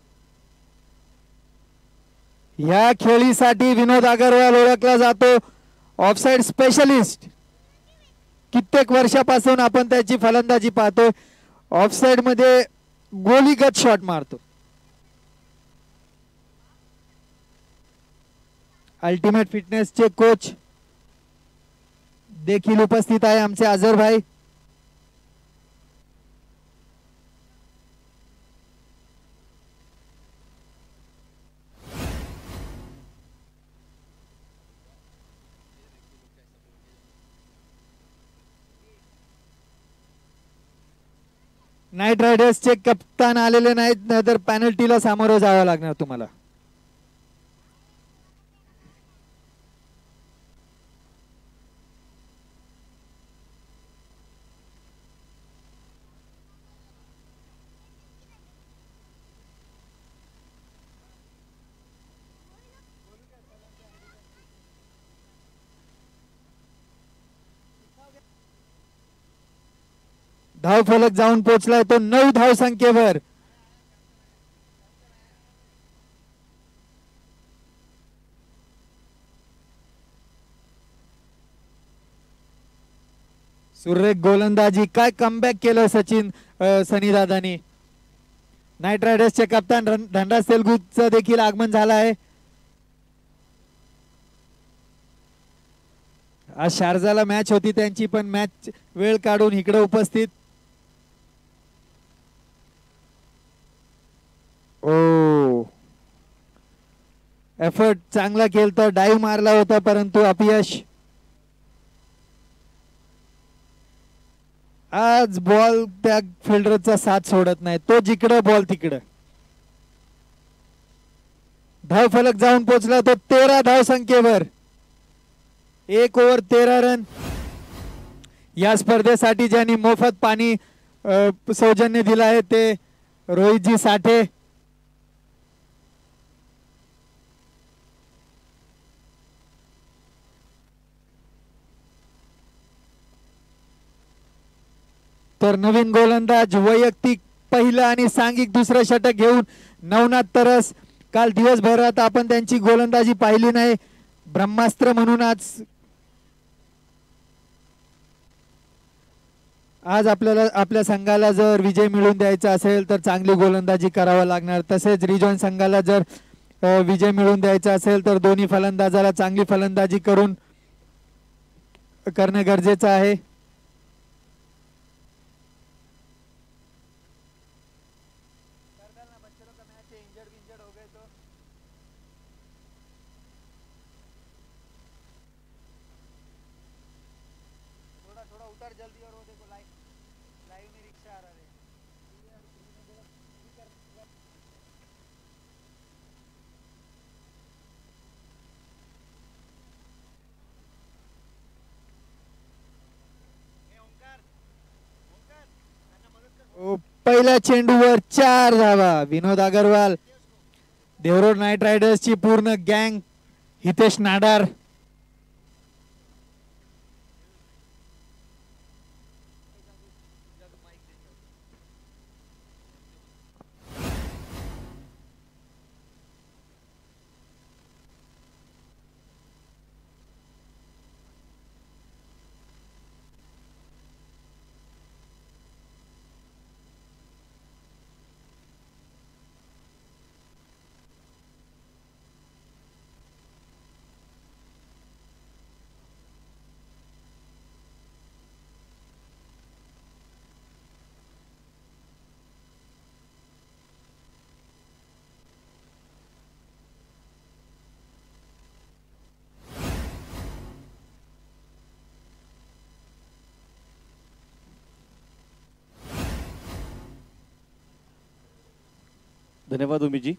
या खेळीसाठी विनोद अग्रवाल ओळखला जातो ऑफसाइड स्पेशलिस्ट. कित्येक वर्षापासून आपण त्याची फलंदाजी पाहतो. ऑफसाइड मध्ये गोलीगत शॉट मारतो. अल्टिमेट फिटनेस चे कोच देखील उपस्थित आहे आमचे अजर भाई. नाईट रायडर्सचे कप्तान आलेले नाहीत, नाहीतर पेनल्टीला सामोरं जावं लागणार तुम्हाला. धाव फलक जाऊन पोहोचलाय तो नऊ धाव संख्येवर. सुरेख गोलंदाजी. काय कमबॅक केलं सचिन सनीदादानी. नाईट रायडर्सचे कप्तान धनराज तेलगूचं देखील आगमन झालं आहे. आज शारजाला मॅच होती त्यांची, पण मॅच वेळ काढून इकडे उपस्थित. ओ एफर्ट चांगला केलता, डाईव्ह मारला होता परंतु अपयश. आज बॉल त्या फिल्डरचा साथ सोडत नाही, तो जिकडं बॉल तिकडं. धाव फलक जाऊन पोहोचला तो तेरा धाव संख्येवर. एक ओव्हर तेरा रन. या स्पर्धेसाठी ज्यांनी मोफत पाणी अ, सौजन्य दिला आहे ते रोहितजी साठे. तर नवीन गोलंदाज वैयक्तिक पहिलं आणि सांघिक दुसरं षटक घेऊन नवनाथ तरस. काल दिवसभरात आपण त्यांची गोलंदाजी पाहिली नाही, ब्रह्मास्त्र म्हणून आज आज आपल्याला आपल्या संघाला जर विजय मिळवून द्यायचा असेल तर चांगली गोलंदाजी करावा लागणार. तसेच रिजॉइन संघाला जर अ, विजय मिळवून द्यायचा असेल तर दोन्ही फलंदाजाला चांगली फलंदाजी करून करणे गरजेचं आहे. पहिल्या चेंडूवर चार धावा. विनोद अगरवाल, देवरोड नाईट रायडर्स ची पूर्ण गँग, हितेश नाडार. धन्यवाद उमेशजी.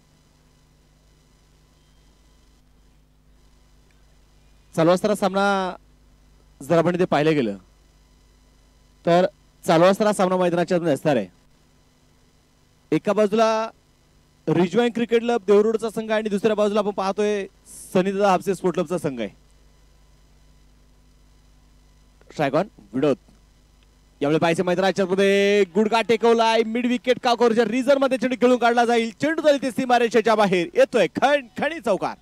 चालू असताना सामना जर आपण इथे पाहिलं गेलं तर चालू असताना सामना मैदानाच्या आतमध्ये असणार आहे. एका बाजूला रिजवाइन क्रिकेट क्लब देवरुडचा संघ आणि दुसऱ्या बाजूला आपण पाहतोय सनीदादा हापसे स्पोर्ट क्लबचा संघ आहे. Strike on Vinod. यावेळी पाहिजे मैदानाच्या मध्ये गुडघा टेकवलाय. मिड विकेट का करूच्या रिझर्व मध्ये चेंडू खेळून काढला जाईल. चेंडू झाली ते सीमारेषेच्या बाहेर येतोय. खण खणी चौकार.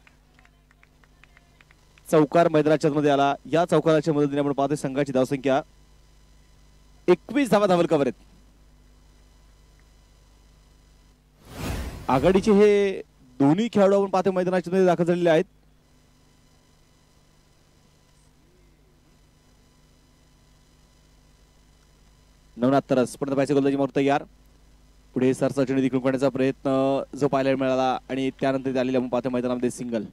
चौकार मैदानाच्या मध्ये आला. या चौकाराच्या मदतीने आपण पाहतोय संघाची धावसंख्या एकवीस धावा धावलकावर आहेत. आघाडीचे हे दोन्ही खेळाडू आपण पाहतोय मैदानाच्या मध्ये दाखल झालेले आहेत. नवनाथ तरस पण पाहिजे गोलंदाजी मारून तयार. पुढे सरसा चेंडू तिकडून काढण्याचा प्रयत्न जो पाहायला मिळाला आणि त्यानंतर आलेले आपण पाहतोय मैदानामध्ये सिंगल.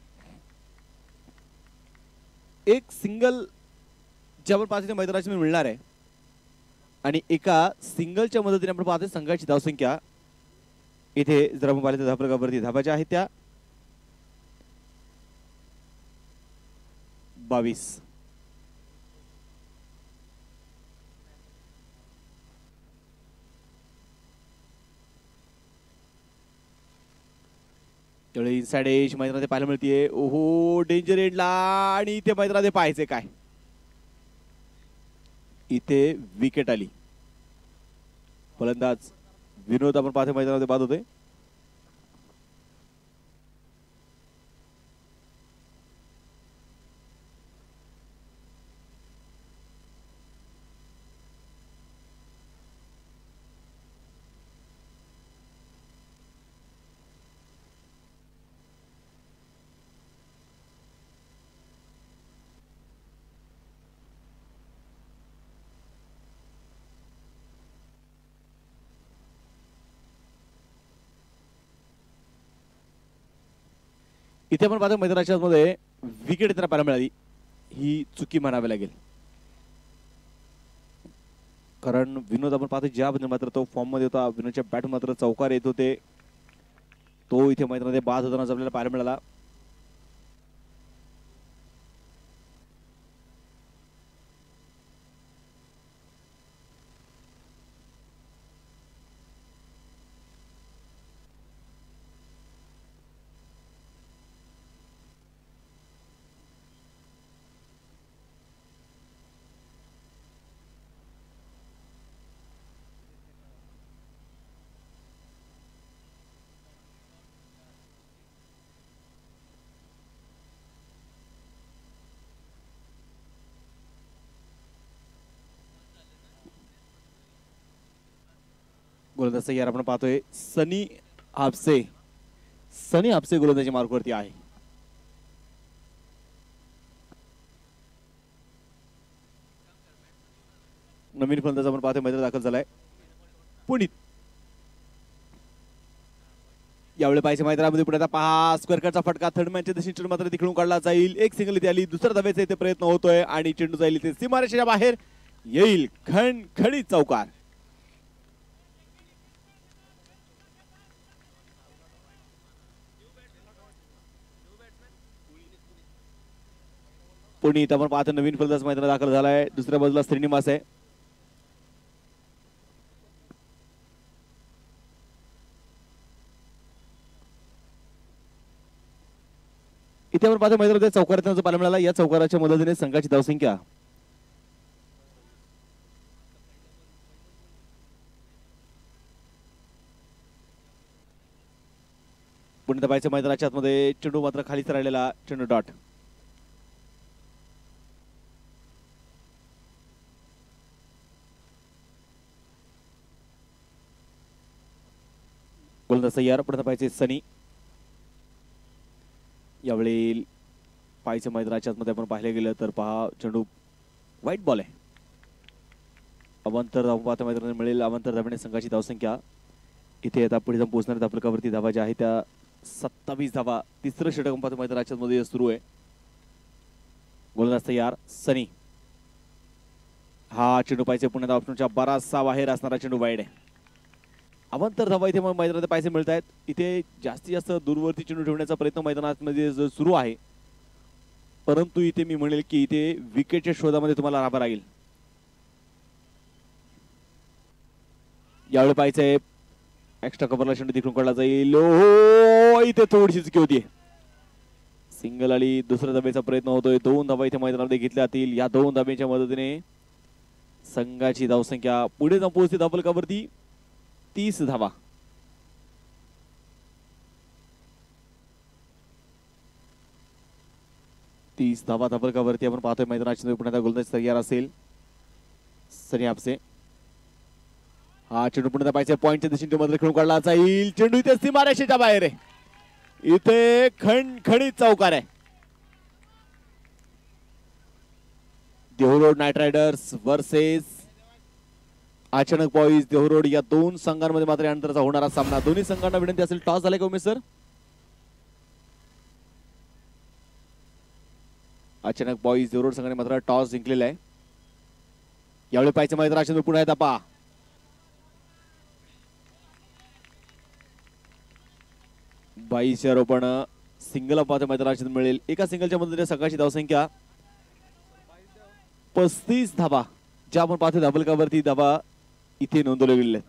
एक सिंगल जे आपण पाहतोय मैदानाच्या मध्ये मिळणार आहे आणि एका सिंगलच्या मदतीने आपण पाहतोय संघाची धावसंख्या इथे जर आपण पाहिलं तर धापरकावरती धाबाच्या आहेत त्या बावीस. त्यावेळी इनसाइड एज मैदानात पाहायला मिळतीये. ओहो डेंजर एंडला आणि इथे मैदानात पाहायचे काय. इथे विकेट आली. फलंदाज विनोद आपण पाहतोय मैदानामध्ये बाद होते. इथे आपण पाहतो मैदानाच्या मध्ये विकेट त्यांना पाहायला मिळाली, ही चुकी म्हणावी लागेल. कारण विनोद आपण पाहतो ज्या मात्र तो फॉर्म मध्ये होता, विनोदच्या बॅट मात्र चौकार येत होते, तो इथे मैदानामध्ये बाद होताना आपल्याला पाहायला मिळाला. गोलंदाज यार आपण पाहतोय सनी हापसे. सनी हापसे गोलंदाजी मार्कवरती आहे. नवीन फलंदाज आपण पाहतोय मैदानात दाखल झालाय पुनीत. यावेळी पाहिजे मैदानामध्ये पुढे आता पहा स्क्वेअर कटचा फटका थर्ड मॅनच्या दिशेने मात्र तिकडून काढला जाईल. एक सिंगल इथे आली, दुसऱ्या धाब्याचा इथे प्रयत्न होतोय आणि चेंडू जाईल इथे सीमारेषेच्या बाहेर येईल. खणखणीत चौकार. पुनीत आपण पाहतो नवीन फलंदाज मैदानात दाखल झालाय. दुसऱ्या बाजूला श्रीनिवास आहे. इथे आपण पाहतो मैदानामध्ये चौकारात जो पाहायला मिळाला, या चौकाराच्या मदतीने संघाची धावसंख्या पुणे दबायच्या मैदानाच्या आतमध्ये चेंडू मात्र खालीच राहिलेला चेंडू डॉट. गोलंदाज तयार. पुढे पाहिजे सनी. यावेळी पायच्या मैदानाच्या आतमध्ये आपण पाहिले गेलं तर पहा चेंडू वाईट बॉल आहे. अवांतर धावा मैदानात मिळेल. अवांतर धाब्याने संघाची धावसंख्या इथे आता पुढे जाऊन पोहोचणार धापलकावरती धावा ज्या आहे त्या सत्तावीस धावा. तिसरं षटक पाहतो मैदानाच्या मध्ये सुरू आहे. गोलंदाज तयार सनी. हा चेंडू पाहिजे पुण्यात ऑप्शनच्या बराचसा बाहेर असणारा चेंडू वाईड आहे. अवांतर धावा इथे मैदानात पाहिजे मिळत आहेत. इथे जास्तीत जास्त दूरवरती चेंडू ठेवण्याचा प्रयत्न मैदानामध्ये सुरू आहे, परंतु इथे मी म्हणेल की इथे विकेटच्या शोधामध्ये तुम्हाला राहावं लागेल. यावेळी पाहिजे एक्स्ट्रा कव्हरला चेंडू तिकडून काढला जाईल. हो इथे थोडीशी चुकी होती. सिंगल आली. दुसऱ्या धाब्याचा प्रयत्न होतोय. दोन धाबा इथे मैदानामध्ये घेतल्या जातील. या दोन धाब्याच्या मदतीने संघाची धावसंख्या पुढे जाऊन पोहोचते धापलकावरती तीस धावा. तीस धावा धापलकावरती आपण पाहतोय मैदानाच्या पुण्याचा गोलंदाज तयार असेल सनी हापसे. हा चेंडू पुण्यात पाहिजे पॉईंटच्या दिशेने मात्र खेळून काढला जाईल. चेंडू इथे सीमारेषेच्या बाहेर आहे. इथे खणखणीत चौकार आहे. Dehu knight riders versus Achanak boys Dehu या दोन संघांमध्ये मात्र यानंतरचा होणारा सामना. दोन्ही संघांना विनंती असेल टॉस झाले का उमेश सर? अचानक बॉईज देहू संघाने मात्र टॉस जिंकलेला आहे. यावेळी पाहिजे मैदानाच्या पुन्हा येता पहा. बाईसचे आरोपण सिंगल पाहते मैदानाच्या मिळेल. एका सिंगलच्या मदतीने संघाची धावसंख्या पस्तीस धावा ज्या आपण पाहतो धाबलकावरती धावा इथे नोंदवले गेले.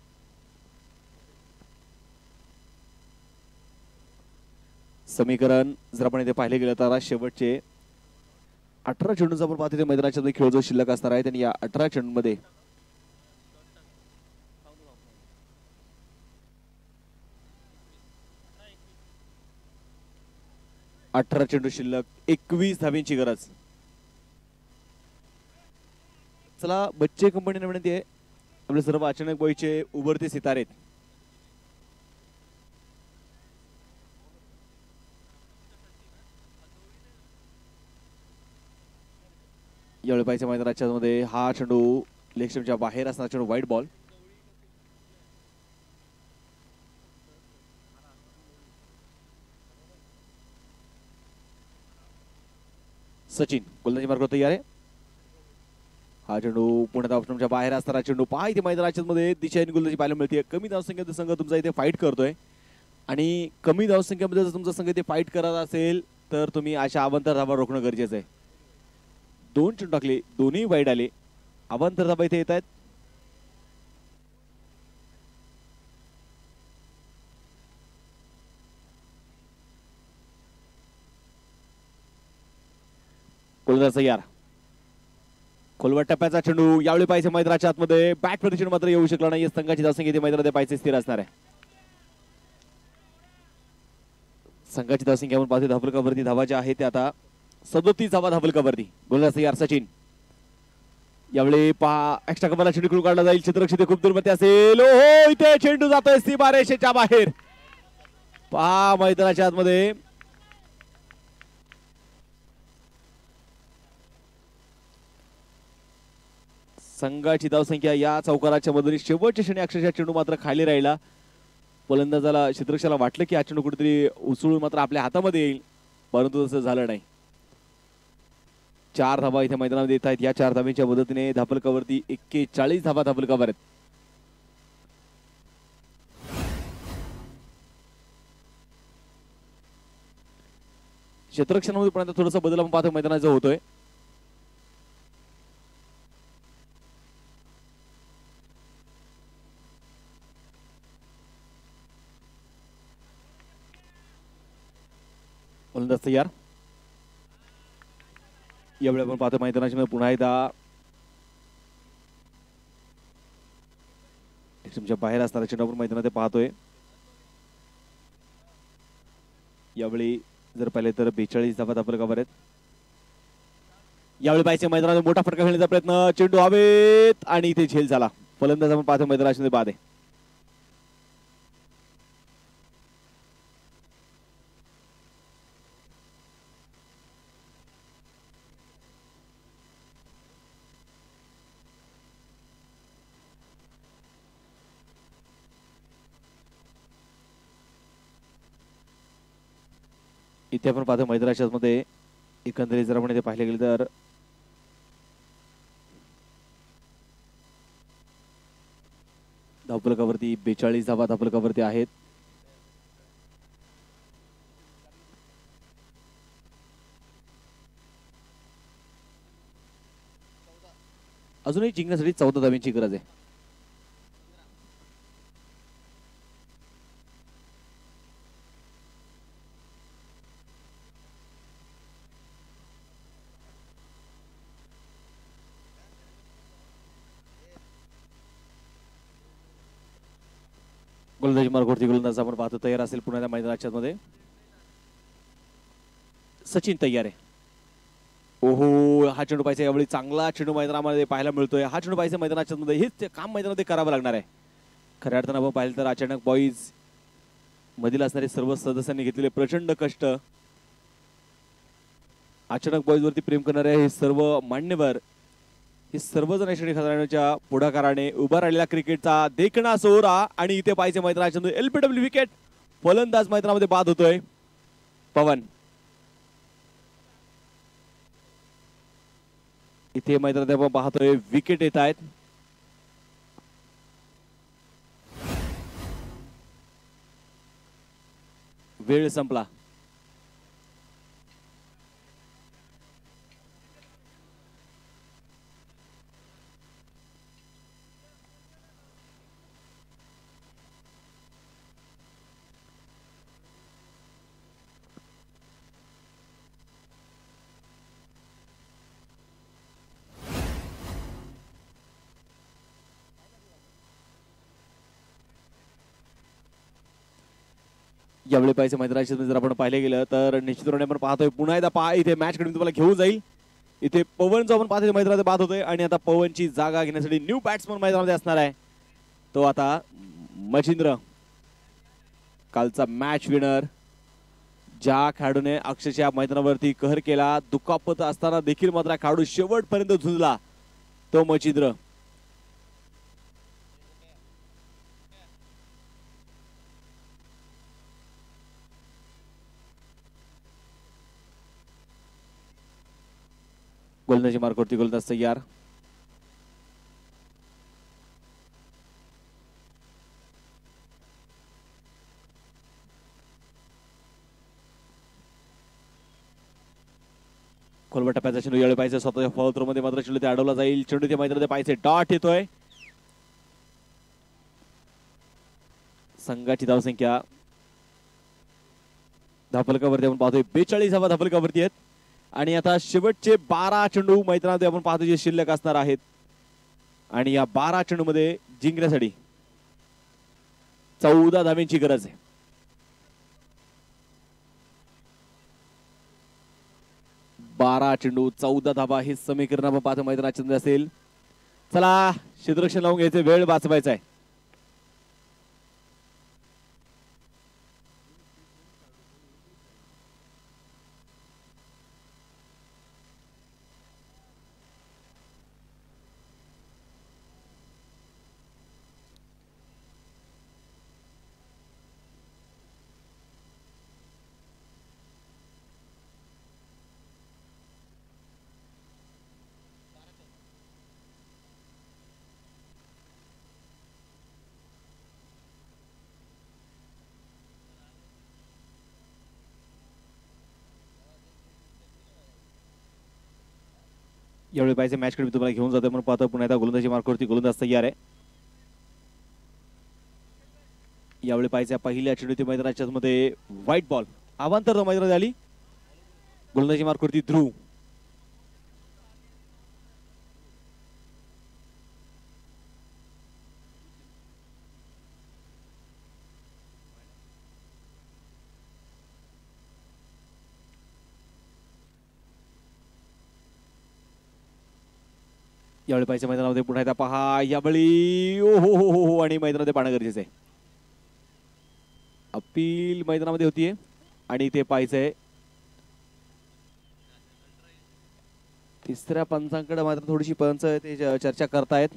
समीकरण जर आपण इथे पाहिले गेलं तर शेवटचे अठरा चेंडूचा आपण पाहतो मैदानाच्या खेळ जो शिल्लक असणार आहे त्यांनी या अठरा चेंडूमध्ये अठरा चेंडू शिल्लक, एकवीस धाब्यांची गरज. चला बच्चे कंपनी विनंती आहे आपले सर्व अचानक बॉईचे उभरते सितारे यावेळी पाहिजे मैदानाच्या मध्ये हा चेंडू लेग स्टंपच्या बाहेर असणारा चेंडू वाईट बॉल. सचिन गोलंदाजी मार्ग तयार आहे. हा चेंडू पुण्यात ऑप्शनच्या बाहेर असताना चेंडू पहा इथे मैदानाच्या मध्ये दिशेने गोलंदाजी पाहायला मिळते. कमी धावसंख्येचा संघ तुमचा इथे फाईट करतोय आणि कमी धावसंख्येमध्ये जर तुमचा संघ इथे फाईट करत असेल तर तुम्ही अशा अवांतर धावा रोखणं गरजेचं आहे. दोन चेंडू टाकले, दोन्ही वाईड आले. अवांतर धावा इथे येत आहेत. गोलंदाज तयार. खोलवर टप्प्याचा चेंडू यावेळी पाहिजे मैदानाच्या आतमध्ये. बॅट प्रदर्शन मात्र येऊ शकला नाही. संघाची धावसंख्या इथे मैदानात पाहिजे स्थिर असणार आहे. संघाची धावसंख्या आपण पाहतो धावफलकावरती धावा ज्या आहेत त्या आता सदोतीस धावा धावफलकावरती. गोलंदाज तयार सचिन. यावेळी पहा एक्स्ट्रा कव्हरला चेंडू खेळून काढला जाईल. क्षेत्ररक्षक खूप दूरमध्ये असेल. हो इथे चेंडू जातोय सीमारेषेच्या बाहेर. पहा मैदानाच्या आतमध्ये संघाची धावसंख्या या चौकाराच्या मधून शेवटच्या क्षणी अक्षरशः चेंडू मात्र खाली राहिला. फलंदाजाला क्षेत्ररक्षकाला वाटलं की हा चेंडू कुठेतरी उचलून मात्र आपल्या हातामध्ये येईल, परंतु तसं झालं नाही. चार धावा इथे मैदानामध्ये येत आहेत. या चार धावांच्या मदतीने धावफलकावरती एक्केचाळीस धावा धावफलकावर आहेत. क्षेत्ररक्षणामध्ये पण आता थोडासा बदल आपण पाहतो मैदानाचा होतोय. गोलंदाज तयार. यावेळी आपण पाहतो मैदानाच्या मध्ये पुन्हा एकदा तुमच्या बाहेर असणारा चेंडू आपण मैदानात पाहतोय. यावेळी जर पाहिले तर बेचाळीस धावा धावफलकावर आहेत. यावेळी पाहिजे मैदानात मोठा फटका खेळण्याचा प्रयत्न. चेंडू हवेत आणि इथे झेल झाला. फलंदाज आपण पाहतो मैदानाच्या मध्ये बाद आहे. इथे आपण पाहतो मैदानाच्या मध्ये एकंदरीत जर आपण इथे पाहिले गेले तर धावफलकावरती बेचाळीस धावा धावफलकावरती आहेत. अजूनही जिंकण्यासाठी चौदा धावांची गरज आहे. गोलंदाजी मार्गावरती गोलंदाज आपण पाहतो तयार असेल पुन्हा मैदानाच्या मध्ये. सचिन तयार आहे. ओहो हा चेंडू पाहिजे. यावेळी चांगला चेंडू मैदानामध्ये पाहायला मिळतोय. हा चेंडू पाहिजे मैदानाच्या मध्ये. हेच काम मैदानामध्ये करावं लागणार आहे. खऱ्या अर्थानं आपण पाहिलं तर अचानक बॉईज मधील असणारे सर्व सदस्यांनी घेतलेले प्रचंड कष्ट, अचानक बॉईज वरती प्रेम करणारे हे सर्व मान्यवर, हे सर्वजण खजानाच्या पुढाकाराने उभा राहिलेला क्रिकेटचा देखणा सोहळा. आणि इथे पाहिजे मैदानाच्या एलपीडब्ल्यू विकेट. फलंदाज मैदानामध्ये बाद होतोय पवन. इथे मैदानात आपण पाहतोय विकेट येत आहेत. वेळ संपला. यावेळी पाहिजे मैदानाच्या जर आपण पाहिले गेलं तर निश्चितपणे आपण पाहतोय पुन्हा एकदा पहा इथे मॅच कडे तुम्हाला घेऊन जाईल. इथे पवनचा आपण पाहतोय मैदानात बाद होतोय आणि आता पवनची जागा घेण्यासाठी न्यू बॅट्समन मैदानामध्ये असणार आहे. तो आता मचिंद्र, कालचा मॅच विनर, ज्या खेळाडूने अक्षरशः मैदानावरती कहर केला, दुखापत असताना देखील मात्र खेळाडू शेवटपर्यंत झुंजला, तो मचिंद्र. गोलंदाजी मार्कवरती गोलंदाज तयार. खोलवर टप्प्याचा चेंडू यावेळी पाहिजे स्वतःच्या फॉल थ्रो मध्ये मात्र चेंडू ते अडवला जाईल. चेंडू ते मैदानामध्ये पाहिजे डॉट येतोय. संघाची धावसंख्या धापलकावरती आपण पाहतोय बेचाळीस धावा धापलकावरती आहेत. आणि आता शेवटचे बारा चेंडू मैदानात आपण पाहतो जे शिल्लक असणार आहेत. आणि या बारा चेंडू मध्ये जिंकण्यासाठी चौदा धाव्यांची गरज आहे. बारा चेंडू चौदा धावा हे समीकरण आपण पाहतो मैदानात असेल. चला क्षेत्ररक्षण लावून घ्यायचे, वेळ वाचवायचा आहे. यावेळी पाहिजे मॅच कडे मी तुम्हाला घेऊन जातो म्हणून पाहतो पुन्हा एकदा गोलंदाजी मार्कवरती गोलंदाज तयार आहे. यावेळी पाहिजे पहिल्या चेंडू मैदानाच्या मध्ये व्हाईट बॉल अवांतर मैदानात आली. गोलंदाजी मार्कवरती ध्रुव. यावेळी पाहिजे मैदानामध्ये पुन्हा एकदा पहा. यावेळी ओ हो हो हो आणि मैदानामध्ये पाहणं गरजेचं आहे. अपील मैदानामध्ये होतीये आणि ते पाहिजे तिसऱ्या पंचांकडे मात्र थोडीशी पंच ते चर्चा करतायत.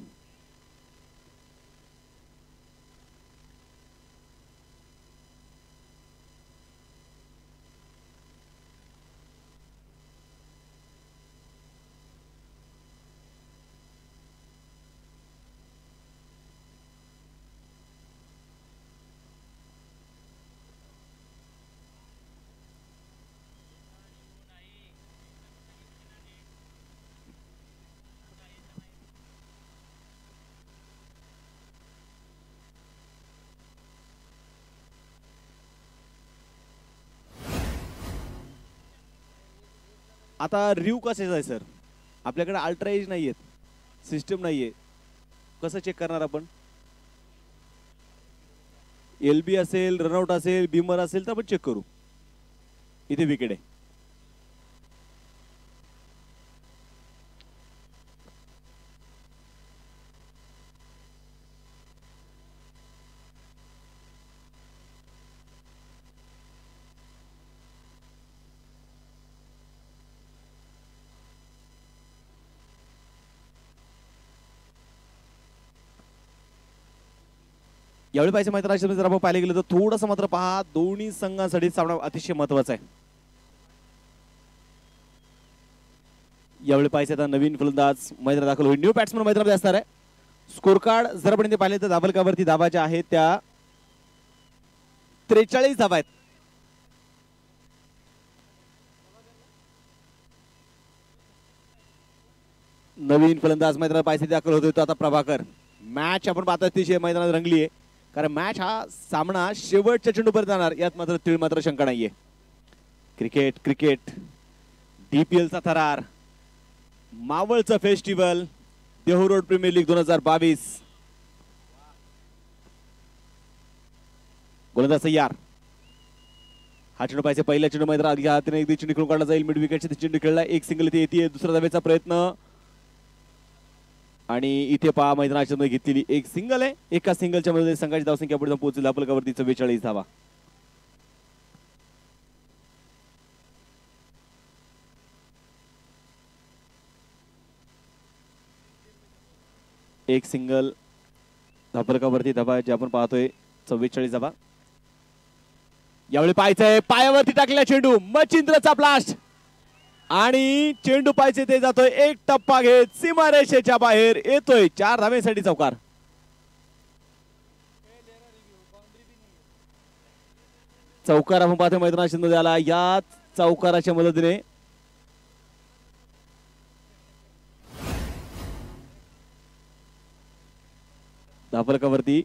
आता रिव्ह कसे आहे सर, आपल्याकडे अल्ट्रा एज नाहीयेत, सिस्टम नाहीये, कसं चेक करणार आपण? एल बी असेल, रनआउट असेल, बीमर असेल तर आपण चेक करू. इथे विकेट आहे. यावेळी पाहिजे मैदानाच्या जर आपण पाहिले गेलं तर थोडंसं मात्र पहा, दोन्ही संघांसाठी सामना अतिशय महत्वाचा आहे. यावेळी पाहिजे आता नवीन फलंदाज मैदानात दाखल होईल. न्यू बॅट्समन मैदानामध्ये असणार आहे. स्कोर कार्ड जर आपण पाहिले तर दाबलकावरती धावा ज्या आहेत त्या त्रेचाळीस धावा आहेत. नवीन फलंदाज मैदानात पाहिजे दाखल होतोय आता प्रभाकर. मॅच आपण पाहता अतिशय मैदानात रंगली आहे, कारण मॅच हा सामना शेवटच्या चेंडूपर्यंत जाणार यात मात्र तीळ मात्र शंका नाहीये. क्रिकेट क्रिकेट डीपीएलचा थरार, मावळचा festival, Dehu road premier league दोन हजार बावीस. गोलंदाज तयार. हा चेंडू पाहिजे पहिल्या चेंडू मैदानात घ्या हाताने एक चेंडू खेळून काढला जाईल. मिड विकेटचे चेंडू खेळला, एक सिंगल इथे येते. दुसरा धावेचा प्रयत्न आणि इथे पहा मैदानाच्या मध्ये घेतलेली एक सिंगल आहे. एका सिंगलच्या मध्ये संघाची धावसंख्या पुढे पोहोचली आपल्यावरती चव्वेचाळीस धावा. एक सिंगल धापलकावरती धावा जे आपण पाहतोय चव्वेचाळीस धावा. यावेळी पाहायचंय पायावरती टाकलेला चेंडू, मच्छिंद्रचा ब्लास्ट आणि चेंडू पाहिजे ते जातोय एक टप्पा घेत सीमारेषेच्या बाहेर येतोय चार धावेसाठी चौकार. चौकार आपण पाहतोय मैदानाच्या मध्ये आला. या चौकाराच्या मदतीने धाफलकावरती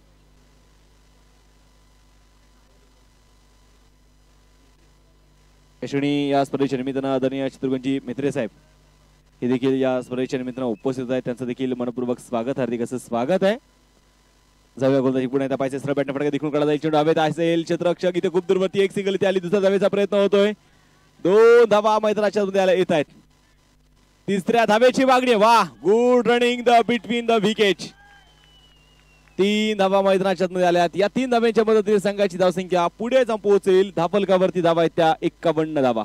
यशवणी या स्पर्धेच्या निमित्तानं आदरणीय चित्रगुंजी मित्रे साहेब हे देखील या स्पर्धेच्या निमित्तानं उपस्थित आहेत. त्यांचं देखील मनपूर्वक स्वागत, हार्दिक असं स्वागत आहे. जाऊया गोलंदाजी पुन्हा एकदा पाहिजे सरळ बॅटने फटका देखील काढला जाईल. चेंडू हवेत असेल क्षेत्ररक्षक इथे खूप दूरवरती एक सिंगल इथे आली. दुसऱ्या धावेचा प्रयत्न होतोय. दोन धावा मैदानाच्या मध्ये आल्या येत आहेत. तिसऱ्या धावेची मागणी. वा good running the between the wicket. तीन धावा मैदानाच्या मध्ये आल्यात. या तीन धाव्यांच्या मदतीने संघाची धावसंख्या पुढे जाऊन पोहोचेल. धापलकावरती धावा आहेत त्या एक्कावन्न धावा.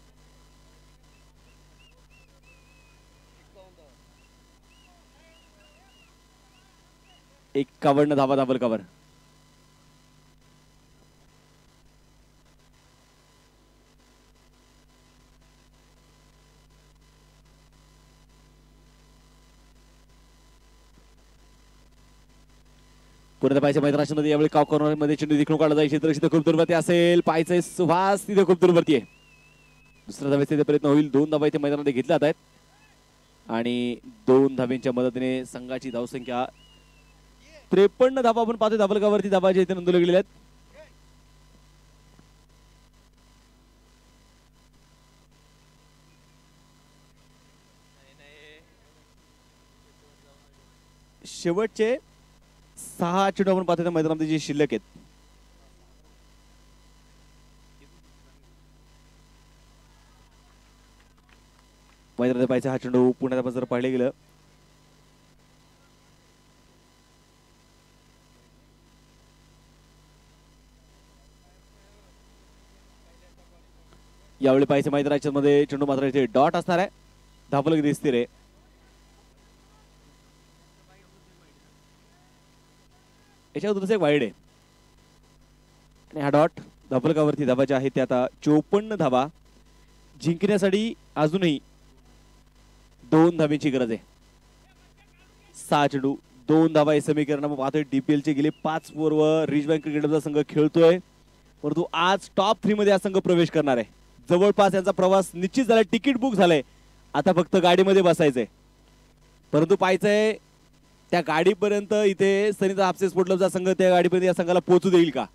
एक्कावन्न धावा धापलकावर. पुढे पाहिजे मैदानाच्या मध्ये यावेळी काव कॉर्नर मध्ये चेंडू देखील काढला जाईल. क्षेत्र खूप दूरवरती असेल. पायचे सुहास तिथे खूप दूरवरती आहे. दुसऱ्या धावेचा प्रयत्न होईल. दोन धावा इथे मैदानामध्ये घेतल्या जात आहेत आणि दोन धाव्यांच्या मदतीने संघाची धावसंख्या त्रेपन्न धावा आपण पाहतोय. धापलकावरती धावा जे इथे नोंदवल्या गेलेल्या आहेत. शेवटचे सहा चेंडू आपण पाहतोय मैदानामध्ये जे शिल्लक आहेत. मैदानात पाहिजे हा चेंडू पुण्यात आपण जर पाहिले गेलं यावेळी पाहिजे मैदानाच्या मध्ये चेंडू मात्र इथे डॉट असणार आहे. धापलक दिसते रे. याच्यावर एक वाईड आहे आणि हा डॉट धापलकावरती धावाचे आहे ते आता चोपन्न धावा जिंकण्यासाठी अजूनही दोन धावेची गरज आहे. सहा चेंडू दोन धावा हे समीकरण आपण पाहतोय. डीपीएल चे गेले पाच पूर्व रिज बँक क्रिकेटचा संघ खेळतोय परंतु आज टॉप थ्री मध्ये हा संघ प्रवेश करणार आहे. जवळपास यांचा प्रवास निश्चित झालाय. तिकीट बुक झालंय. आता फक्त गाडीमध्ये बसायचंय. परंतु पाहायचंय त्या गाडीपर्यंत इथे सनीदा हापसे स्पोर्ट क्लबचा संघ त्या गाडीपर्यंत या संघाला पोहोचू देईल का?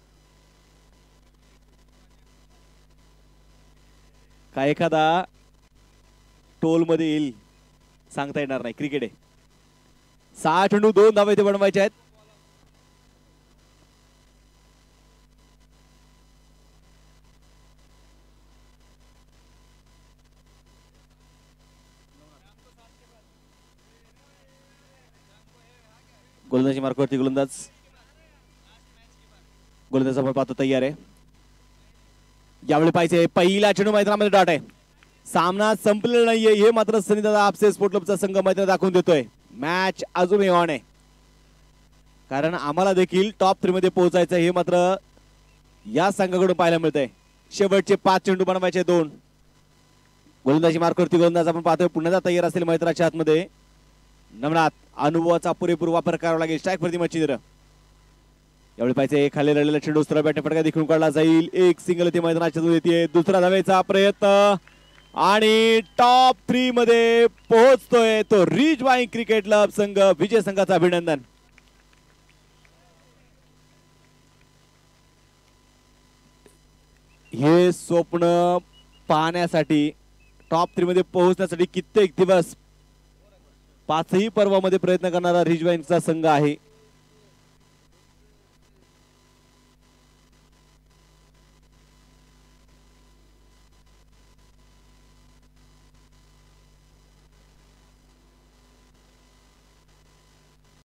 काय एखादा टोल मध्ये येईल सांगता येणार नाही. क्रिकेट आहे. सहा चेंडू दोन धावा इथे बनवायचे आहेत. गोलंदाजी मार्कवरती गोलंदाज गोलंदाज आपण पाहतो तयार आहे. यावेळी पाहिजे पहिला चेंडू मैदानामध्ये डॉट आहे. सामना संपलेला नाहीये हे मात्र सनीदादा हापसे स्पोर्ट क्लबचा संघ मैदानात दाखवून देतोय. मॅच अजूनही ऑन आहे कारण आम्हाला देखील टॉप थ्री मध्ये पोहोचायचं हे मात्र या संघाकडून पाहायला मिळतंय. शेवटचे पाच चेंडू बनवायचे दोन. गोलंदाजी मार्कवरती गोलंदाज आपण पाहतोय पुन्हा तयार असेल मैदानाच्या आतमध्ये. नमनाथ अनुभवाचा पुरेपूर वापर करावा लागेल. स्ट्राईक वरती मच्छिंद्र. यावेळी पाहिजे खाली लढलेला चेंडू सरळ बॅटने फटका देखील काढला जाईल. एक सिंगल ते मैदानाच्या येते. दुसरा धावेचा प्रयत्न आणि टॉप थ्री मध्ये पोहोचतोय तो रिज वाईंग क्रिकेट क्लब संघ. विजय संघाचं अभिनंदन. हे स्वप्न पाहण्यासाठी टॉप थ्री मध्ये पोहोचण्यासाठी कित्येक दिवस पाचही पर्वामध्ये प्रयत्न करणारा रिज वाईंगचा संघ आहे.